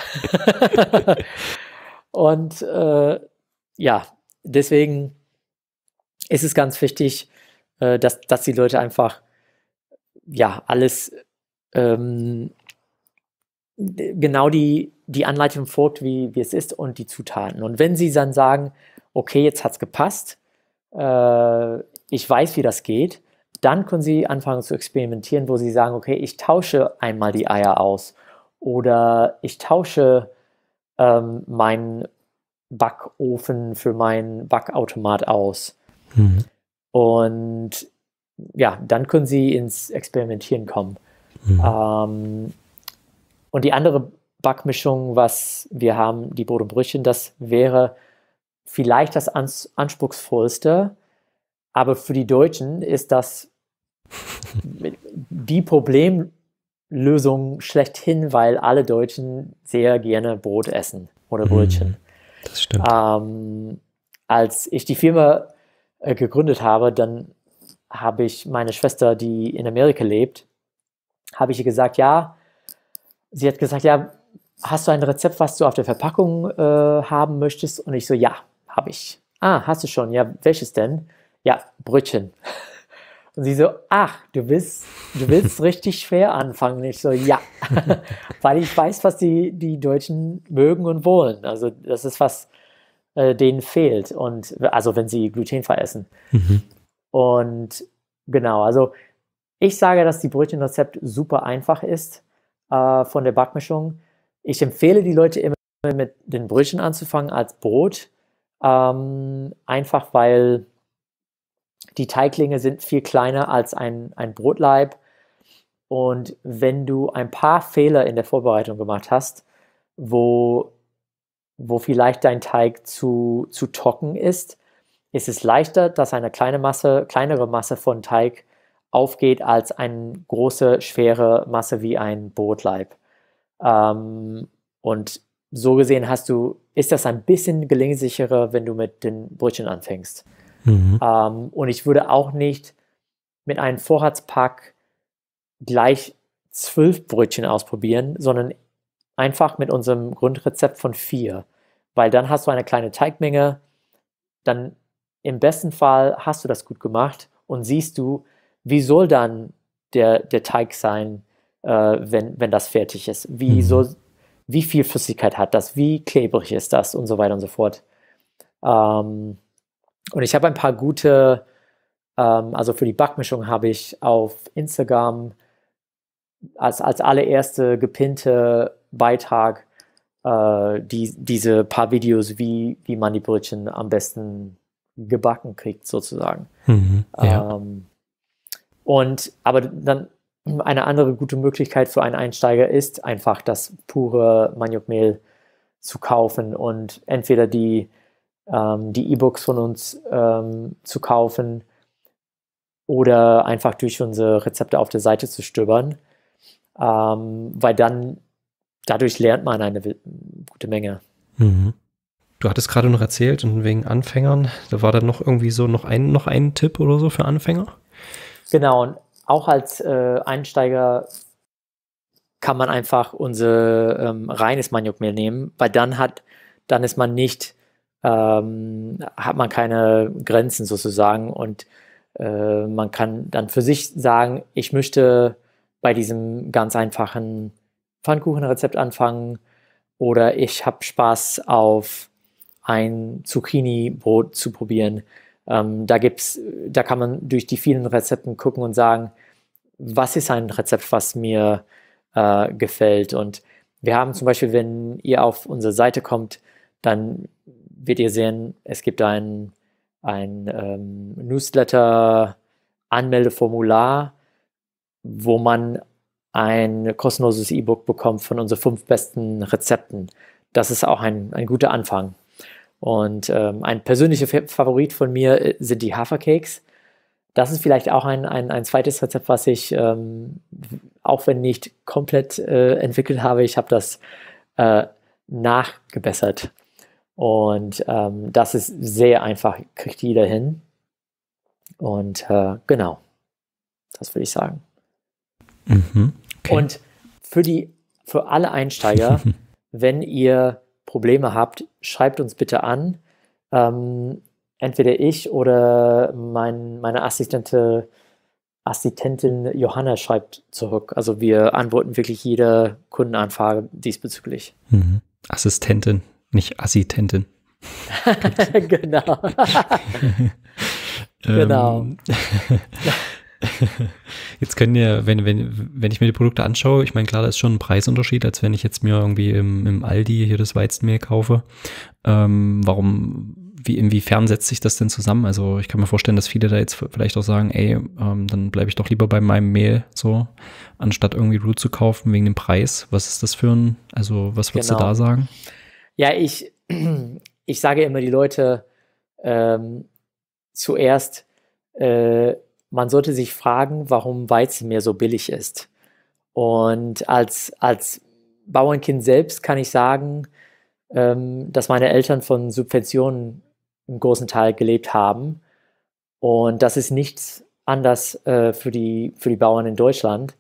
S1: Und ja, deswegen ist es ganz wichtig, dass die Leute einfach ja alles genau die Anleitung folgt, wie es ist und die Zutaten. Und wenn sie dann sagen, okay, jetzt hat es gepasst, ich weiß, wie das geht, dann können sie anfangen zu experimentieren, wo sie sagen, okay, ich tausche einmal die Eier aus oder ich tausche meinen Backofen für meinen Backautomat aus. Und ja, dann können sie ins Experimentieren kommen. Und die andere Backmischung, was wir haben, die Brot und Brötchen, das wäre vielleicht das anspruchsvollste, aber für die Deutschen ist das die Problemlösung schlechthin, weil alle Deutschen sehr gerne Brot essen oder Brötchen.
S2: Das stimmt.
S1: Als ich die Firma gegründet habe, dann habe ich meine Schwester, die in Amerika lebt, habe ich ihr gesagt, ja, sie hat gesagt, ja, hast du ein Rezept, was du auf der Verpackung haben möchtest? Und ich so, ja, habe ich. Ah, hast du schon? Ja, welches denn? Ja, Brötchen. Und sie so, ach, du willst richtig schwer anfangen. Und ich so, ja, weil ich weiß, was die Deutschen mögen und wollen. Also das ist, was denen fehlt. Und also wenn sie glutenfrei essen. Und genau, also ich sage, dass die Brötchenrezept super einfach ist von der Backmischung. Ich empfehle die Leute immer mit den Brötchen anzufangen als Brot. Einfach weil die Teiglinge sind viel kleiner als ein Brotlaib. Und wenn du ein paar Fehler in der Vorbereitung gemacht hast, wo vielleicht dein Teig zu trocken ist, ist es leichter, dass eine kleinere Masse von Teig aufgeht als eine große, schwere Masse wie ein Brotlaib. Und so gesehen ist das ein bisschen gelingsicherer, wenn du mit den Brötchen anfängst. Und ich würde auch nicht mit einem Vorratspack gleich 12 Brötchen ausprobieren, sondern einfach mit unserem Grundrezept von 4. Weil dann hast du eine kleine Teigmenge, dann im besten Fall hast du das gut gemacht und siehst du, wie soll dann der Teig sein, wenn das fertig ist? Wie viel Flüssigkeit hat das? Wie klebrig ist das? Und so weiter und so fort. Und ich habe ein paar gute, also für die Backmischung habe ich auf Instagram als allererste gepinnte Beitrag diese paar Videos, wie man die Brötchen am besten gebacken kriegt, sozusagen.
S2: Ja.
S1: Aber dann eine andere gute Möglichkeit für einen Einsteiger ist, einfach das pure Maniokmehl zu kaufen und entweder die E-Books von uns zu kaufen oder einfach durch unsere Rezepte auf der Seite zu stöbern, weil dadurch lernt man eine gute Menge.
S2: Du hattest gerade noch erzählt, und wegen Anfängern, da war dann noch irgendwie so noch ein Tipp oder so für Anfänger?
S1: Genau, und auch als Einsteiger kann man einfach unser reines Maniokmehl nehmen, weil dann hat man keine Grenzen sozusagen und man kann dann für sich sagen, ich möchte bei diesem ganz einfachen Pfannkuchenrezept anfangen oder ich habe Spaß auf ein Zucchini-Brot zu probieren. Da kann man durch die vielen Rezepten gucken und sagen, was ist ein Rezept, was mir gefällt. Und wir haben zum Beispiel, wenn ihr auf unsere Seite kommt, dann werdet ihr sehen, es gibt ein Newsletter-Anmeldeformular, wo man ein kostenloses E-Book bekommt von unseren 5 besten Rezepten. Das ist auch ein guter Anfang. Und ein persönlicher Favorit von mir sind die Hafercakes. Das ist vielleicht auch ein zweites Rezept, was ich, auch wenn nicht komplett entwickelt habe, ich habe das nachgebessert. Und das ist sehr einfach, kriegt jeder hin. Und genau, das würde ich sagen.
S2: Okay.
S1: Und für alle Einsteiger, wenn ihr Probleme habt, schreibt uns bitte an. Entweder ich oder meine Assistentin Johanna schreibt zurück. Also wir antworten wirklich jede Kundenanfrage diesbezüglich.
S2: Assistentin, nicht Assistentin.
S1: Genau. Genau.
S2: Jetzt können ja, wenn ich mir die Produkte anschaue, ich meine, klar, da ist schon ein Preisunterschied, als wenn ich jetzt mir irgendwie im Aldi hier das Weizenmehl kaufe. Inwiefern setzt sich das denn zusammen? Also ich kann mir vorstellen, dass viele da jetzt vielleicht auch sagen, dann bleibe ich doch lieber bei meinem Mehl, so, anstatt irgendwie Roux zu kaufen wegen dem Preis. Was ist das was würdest du da sagen?
S1: Ja, ich sage immer die Leute, zuerst, man sollte sich fragen, warum Weizenmehl so billig ist. Und als Bauernkind selbst kann ich sagen, dass meine Eltern von Subventionen im großen Teil gelebt haben. Und das ist nichts anders für die Bauern in Deutschland.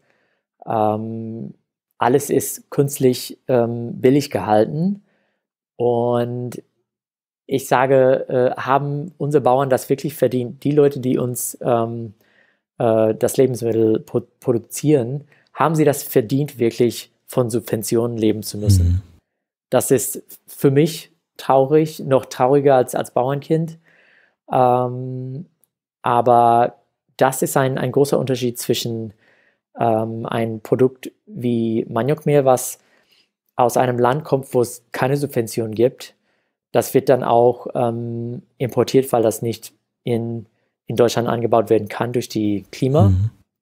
S1: Alles ist künstlich billig gehalten. Und ich sage, haben unsere Bauern das wirklich verdient? Die Leute, die uns das Lebensmittel produzieren, haben sie das verdient, wirklich von Subventionen leben zu müssen? Das ist für mich traurig, noch trauriger als Bauernkind. Aber das ist ein großer Unterschied zwischen ein Produkt wie Maniokmehl, was aus einem Land kommt, wo es keine Subvention gibt. Das wird dann auch importiert, weil das nicht in Deutschland angebaut werden kann durch die Klima.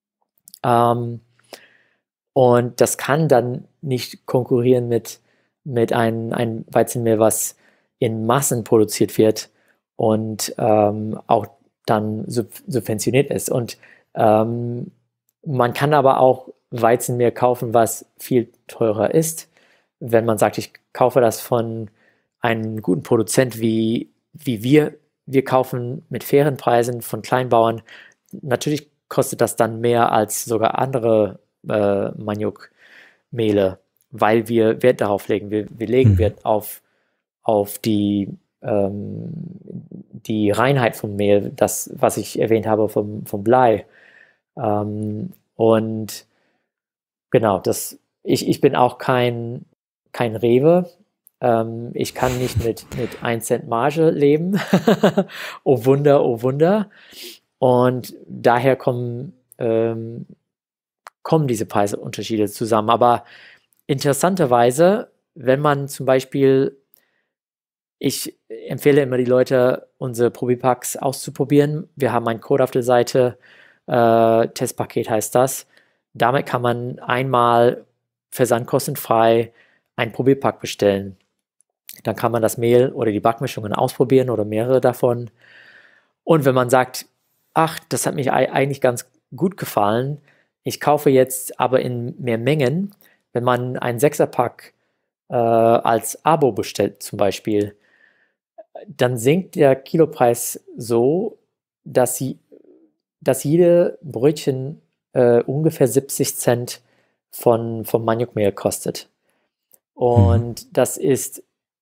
S1: Und das kann dann nicht konkurrieren mit ein Weizenmehl, was in Massen produziert wird und auch dann subventioniert ist. Und man kann aber auch Weizenmehl kaufen, was viel teurer ist. wenn man sagt, ich kaufe das von einem guten Produzent wie wir kaufen mit fairen Preisen von Kleinbauern, natürlich kostet das dann mehr als sogar andere Maniokmehle, weil wir Wert darauf legen. Wir legen Wert auf die Reinheit vom Mehl, das, was ich erwähnt habe vom Blei. Und genau, ich bin auch kein Rewe. Ich kann nicht mit 1 Cent Marge leben. Oh Wunder, oh Wunder. Und daher kommen diese Preisunterschiede zusammen. Aber interessanterweise, wenn man zum Beispiel, ich empfehle immer die Leute, unsere Probipacks auszuprobieren. Wir haben einen Code auf der Seite, Testpaket heißt das. Damit kann man einmal versandkostenfrei ein Probierpack bestellen. Dann kann man das Mehl oder die Backmischungen ausprobieren oder mehrere davon. Und wenn man sagt, ach, das hat mich eigentlich ganz gut gefallen, ich kaufe jetzt aber in mehr Mengen, wenn man einen Sechserpack als Abo bestellt zum Beispiel, dann sinkt der Kilopreis so, dass jede Brötchen ungefähr 70 Cent vom Maniokmehl kostet. Und das ist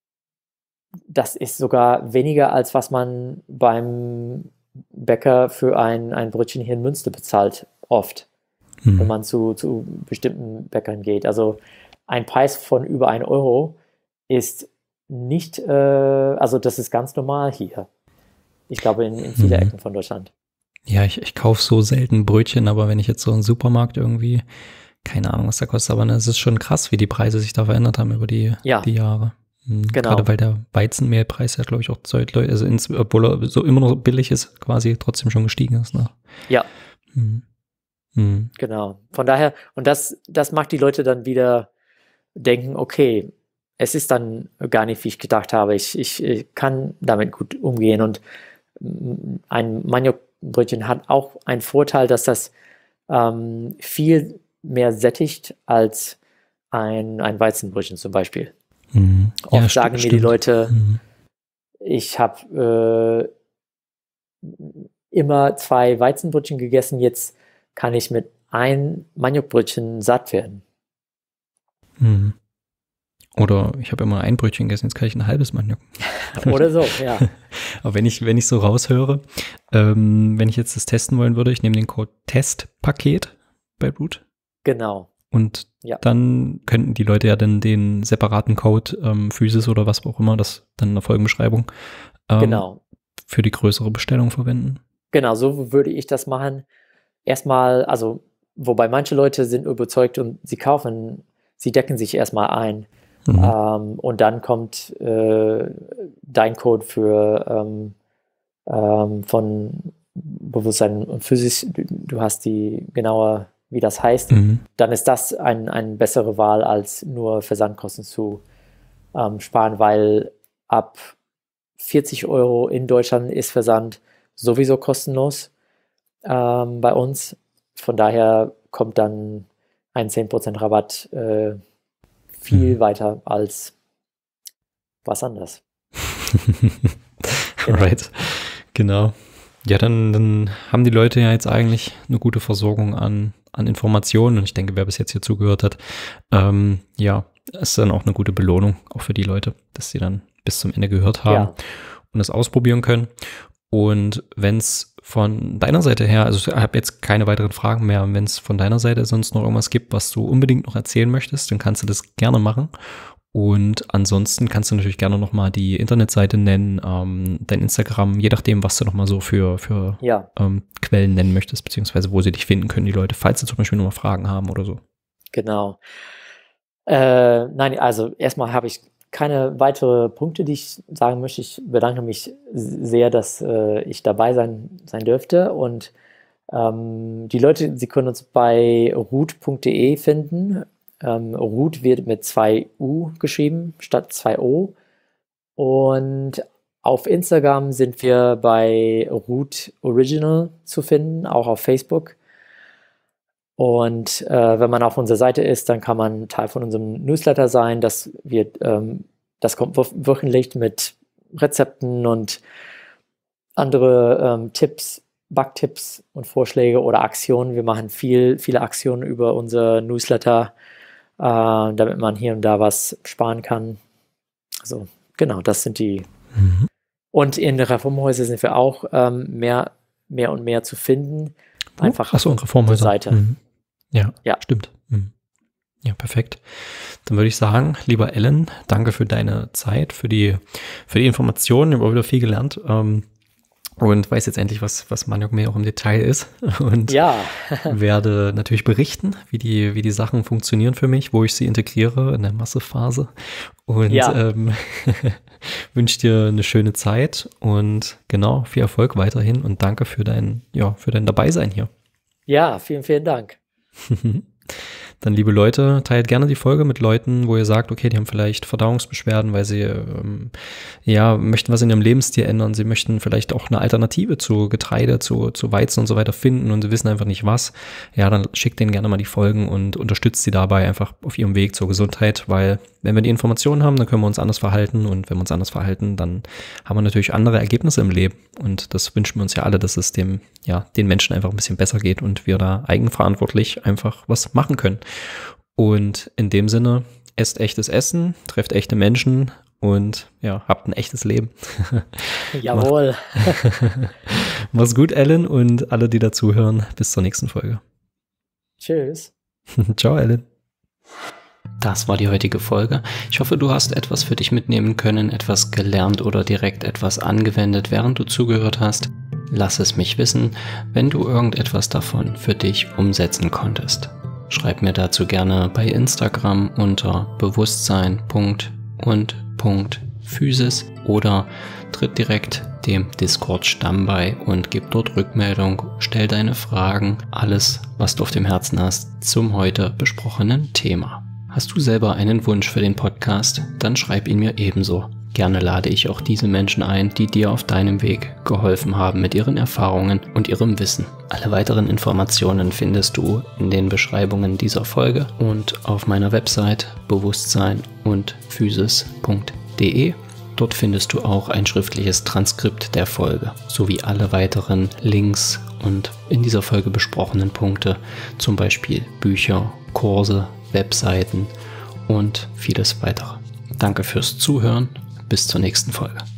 S1: sogar weniger, als was man beim Bäcker für ein Brötchen hier in Münster bezahlt, oft, wenn man zu bestimmten Bäckern geht. Also ein Preis von über 1 Euro ist nicht, also das ist ganz normal hier. Ich glaube, in vielen Ecken von Deutschland.
S2: Ja, ich kaufe so selten Brötchen, aber wenn ich jetzt so einen Supermarkt irgendwie, keine Ahnung, was da kostet, aber es ist schon krass, wie die Preise sich da verändert haben über die Jahre. Genau. Gerade weil der Weizenmehlpreis ja, glaube ich, auch deutlich, also obwohl er so immer noch billig ist, quasi trotzdem schon gestiegen ist. Ne?
S1: Ja. Genau. Von daher, und das macht die Leute dann wieder denken, okay, es ist dann gar nicht, wie ich gedacht habe. Ich kann damit gut umgehen. Und ein Maniokbrötchen hat auch einen Vorteil, dass das viel mehr sättigt als ein Weizenbrötchen zum Beispiel. Oft sagen mir die Leute, ich habe immer 2 Weizenbrötchen gegessen, jetzt kann ich mit ein Maniokbrötchen satt werden.
S2: Oder ich habe immer ein Brötchen gegessen, jetzt kann ich ein halbes Maniok.
S1: Oder so, ja.
S2: Aber wenn ich so raushöre, wenn ich jetzt das testen wollen würde, ich nehme den Code Testpaket bei Root.
S1: Genau.
S2: Und dann könnten die Leute ja dann den separaten Code Physis oder was auch immer, das dann in der Folgenbeschreibung,
S1: genau,
S2: für die größere Bestellung verwenden.
S1: Genau, so würde ich das machen. Erstmal, also, wobei manche Leute sind überzeugt und sie decken sich erstmal ein. Und dann kommt dein Code für von Bewusstsein und Physis, du hast die genaue, wie das heißt, dann ist das eine bessere Wahl, als nur Versandkosten zu sparen, weil ab 40 Euro in Deutschland ist Versand sowieso kostenlos bei uns. Von daher kommt dann ein 10% Rabatt viel weiter als was anderes.
S2: Genau. Right, genau. Ja, dann haben die Leute ja jetzt eigentlich eine gute Versorgung an Informationen und ich denke, wer bis jetzt hier zugehört hat, ist dann auch eine gute Belohnung, auch für die Leute, dass sie dann bis zum Ende gehört haben und das ausprobieren können. Und wenn es von deiner Seite her, also ich habe jetzt keine weiteren Fragen mehr, wenn es von deiner Seite sonst noch irgendwas gibt, was du unbedingt noch erzählen möchtest, dann kannst du das gerne machen. Und ansonsten kannst du natürlich gerne nochmal die Internetseite nennen, dein Instagram, je nachdem, was du nochmal so für Quellen nennen möchtest, beziehungsweise wo sie dich finden können, die Leute, falls sie zum Beispiel nochmal Fragen haben oder so.
S1: Genau. Nein, also erstmal habe ich keine weitere Punkte, die ich sagen möchte. Ich bedanke mich sehr, dass ich dabei sein dürfte. Und die Leute, sie können uns bei root.de finden. Root wird mit 2 U geschrieben, statt 2 O. Und auf Instagram sind wir bei Root Original zu finden, auch auf Facebook. Und wenn man auf unserer Seite ist, dann kann man Teil von unserem Newsletter sein. Das kommt wöchentlich mit Rezepten und andere Tipps, Backtipps und Vorschläge oder Aktionen. Wir machen viele Aktionen über unser Newsletter, damit man hier und da was sparen kann. Also genau, das sind die. Und in Reformhäusern sind wir auch mehr und mehr zu finden. Einfach
S2: Achso, in Reformhäusern.
S1: Seite.
S2: Ja, stimmt. Ja, perfekt. Dann würde ich sagen, lieber Alan, danke für deine Zeit, für die Informationen. Ich habe wieder viel gelernt und weiß jetzt endlich, was Maniok-Mehl auch im Detail ist. Und werde natürlich berichten, wie die Sachen funktionieren für mich, wo ich sie integriere in der Massephase. Und wünsche dir eine schöne Zeit und genau, viel Erfolg weiterhin und danke für dein Dabeisein hier.
S1: Ja, vielen, vielen Dank.
S2: Dann, liebe Leute, teilt gerne die Folge mit Leuten, wo ihr sagt, okay, die haben vielleicht Verdauungsbeschwerden, weil sie möchten was in ihrem Lebensstil ändern. Sie möchten vielleicht auch eine Alternative zu Getreide, zu Weizen und so weiter finden und sie wissen einfach nicht was. Ja, dann schickt denen gerne mal die Folgen und unterstützt sie dabei einfach auf ihrem Weg zur Gesundheit, weil wenn wir die Informationen haben, dann können wir uns anders verhalten und wenn wir uns anders verhalten, dann haben wir natürlich andere Ergebnisse im Leben und das wünschen wir uns ja alle, dass es den Menschen einfach ein bisschen besser geht und wir da eigenverantwortlich einfach was machen können. Und in dem Sinne, esst echtes Essen, trefft echte Menschen und habt ein echtes Leben.
S1: Jawohl.
S2: Mach's gut, Alan, und alle, die dazuhören. Bis zur nächsten Folge.
S1: Tschüss.
S2: Ciao, Alan. Das war die heutige Folge. Ich hoffe, du hast etwas für dich mitnehmen können, etwas gelernt oder direkt etwas angewendet, während du zugehört hast. Lass es mich wissen, wenn du irgendetwas davon für dich umsetzen konntest. Schreib mir dazu gerne bei Instagram unter bewusstsein.und.physis oder tritt direkt dem Discord-Stamm bei und gib dort Rückmeldung, stell deine Fragen, alles, was du auf dem Herzen hast, zum heute besprochenen Thema. Hast du selber einen Wunsch für den Podcast? Dann schreib ihn mir ebenso. Gerne lade ich auch diese Menschen ein, die dir auf deinem Weg geholfen haben mit ihren Erfahrungen und ihrem Wissen. Alle weiteren Informationen findest du in den Beschreibungen dieser Folge und auf meiner Website bewusstsein-und-physis.de. Dort findest du auch ein schriftliches Transkript der Folge, sowie alle weiteren Links und in dieser Folge besprochenen Punkte, zum Beispiel Bücher, Kurse, Webseiten und vieles weitere. Danke fürs Zuhören. Bis zur nächsten Folge.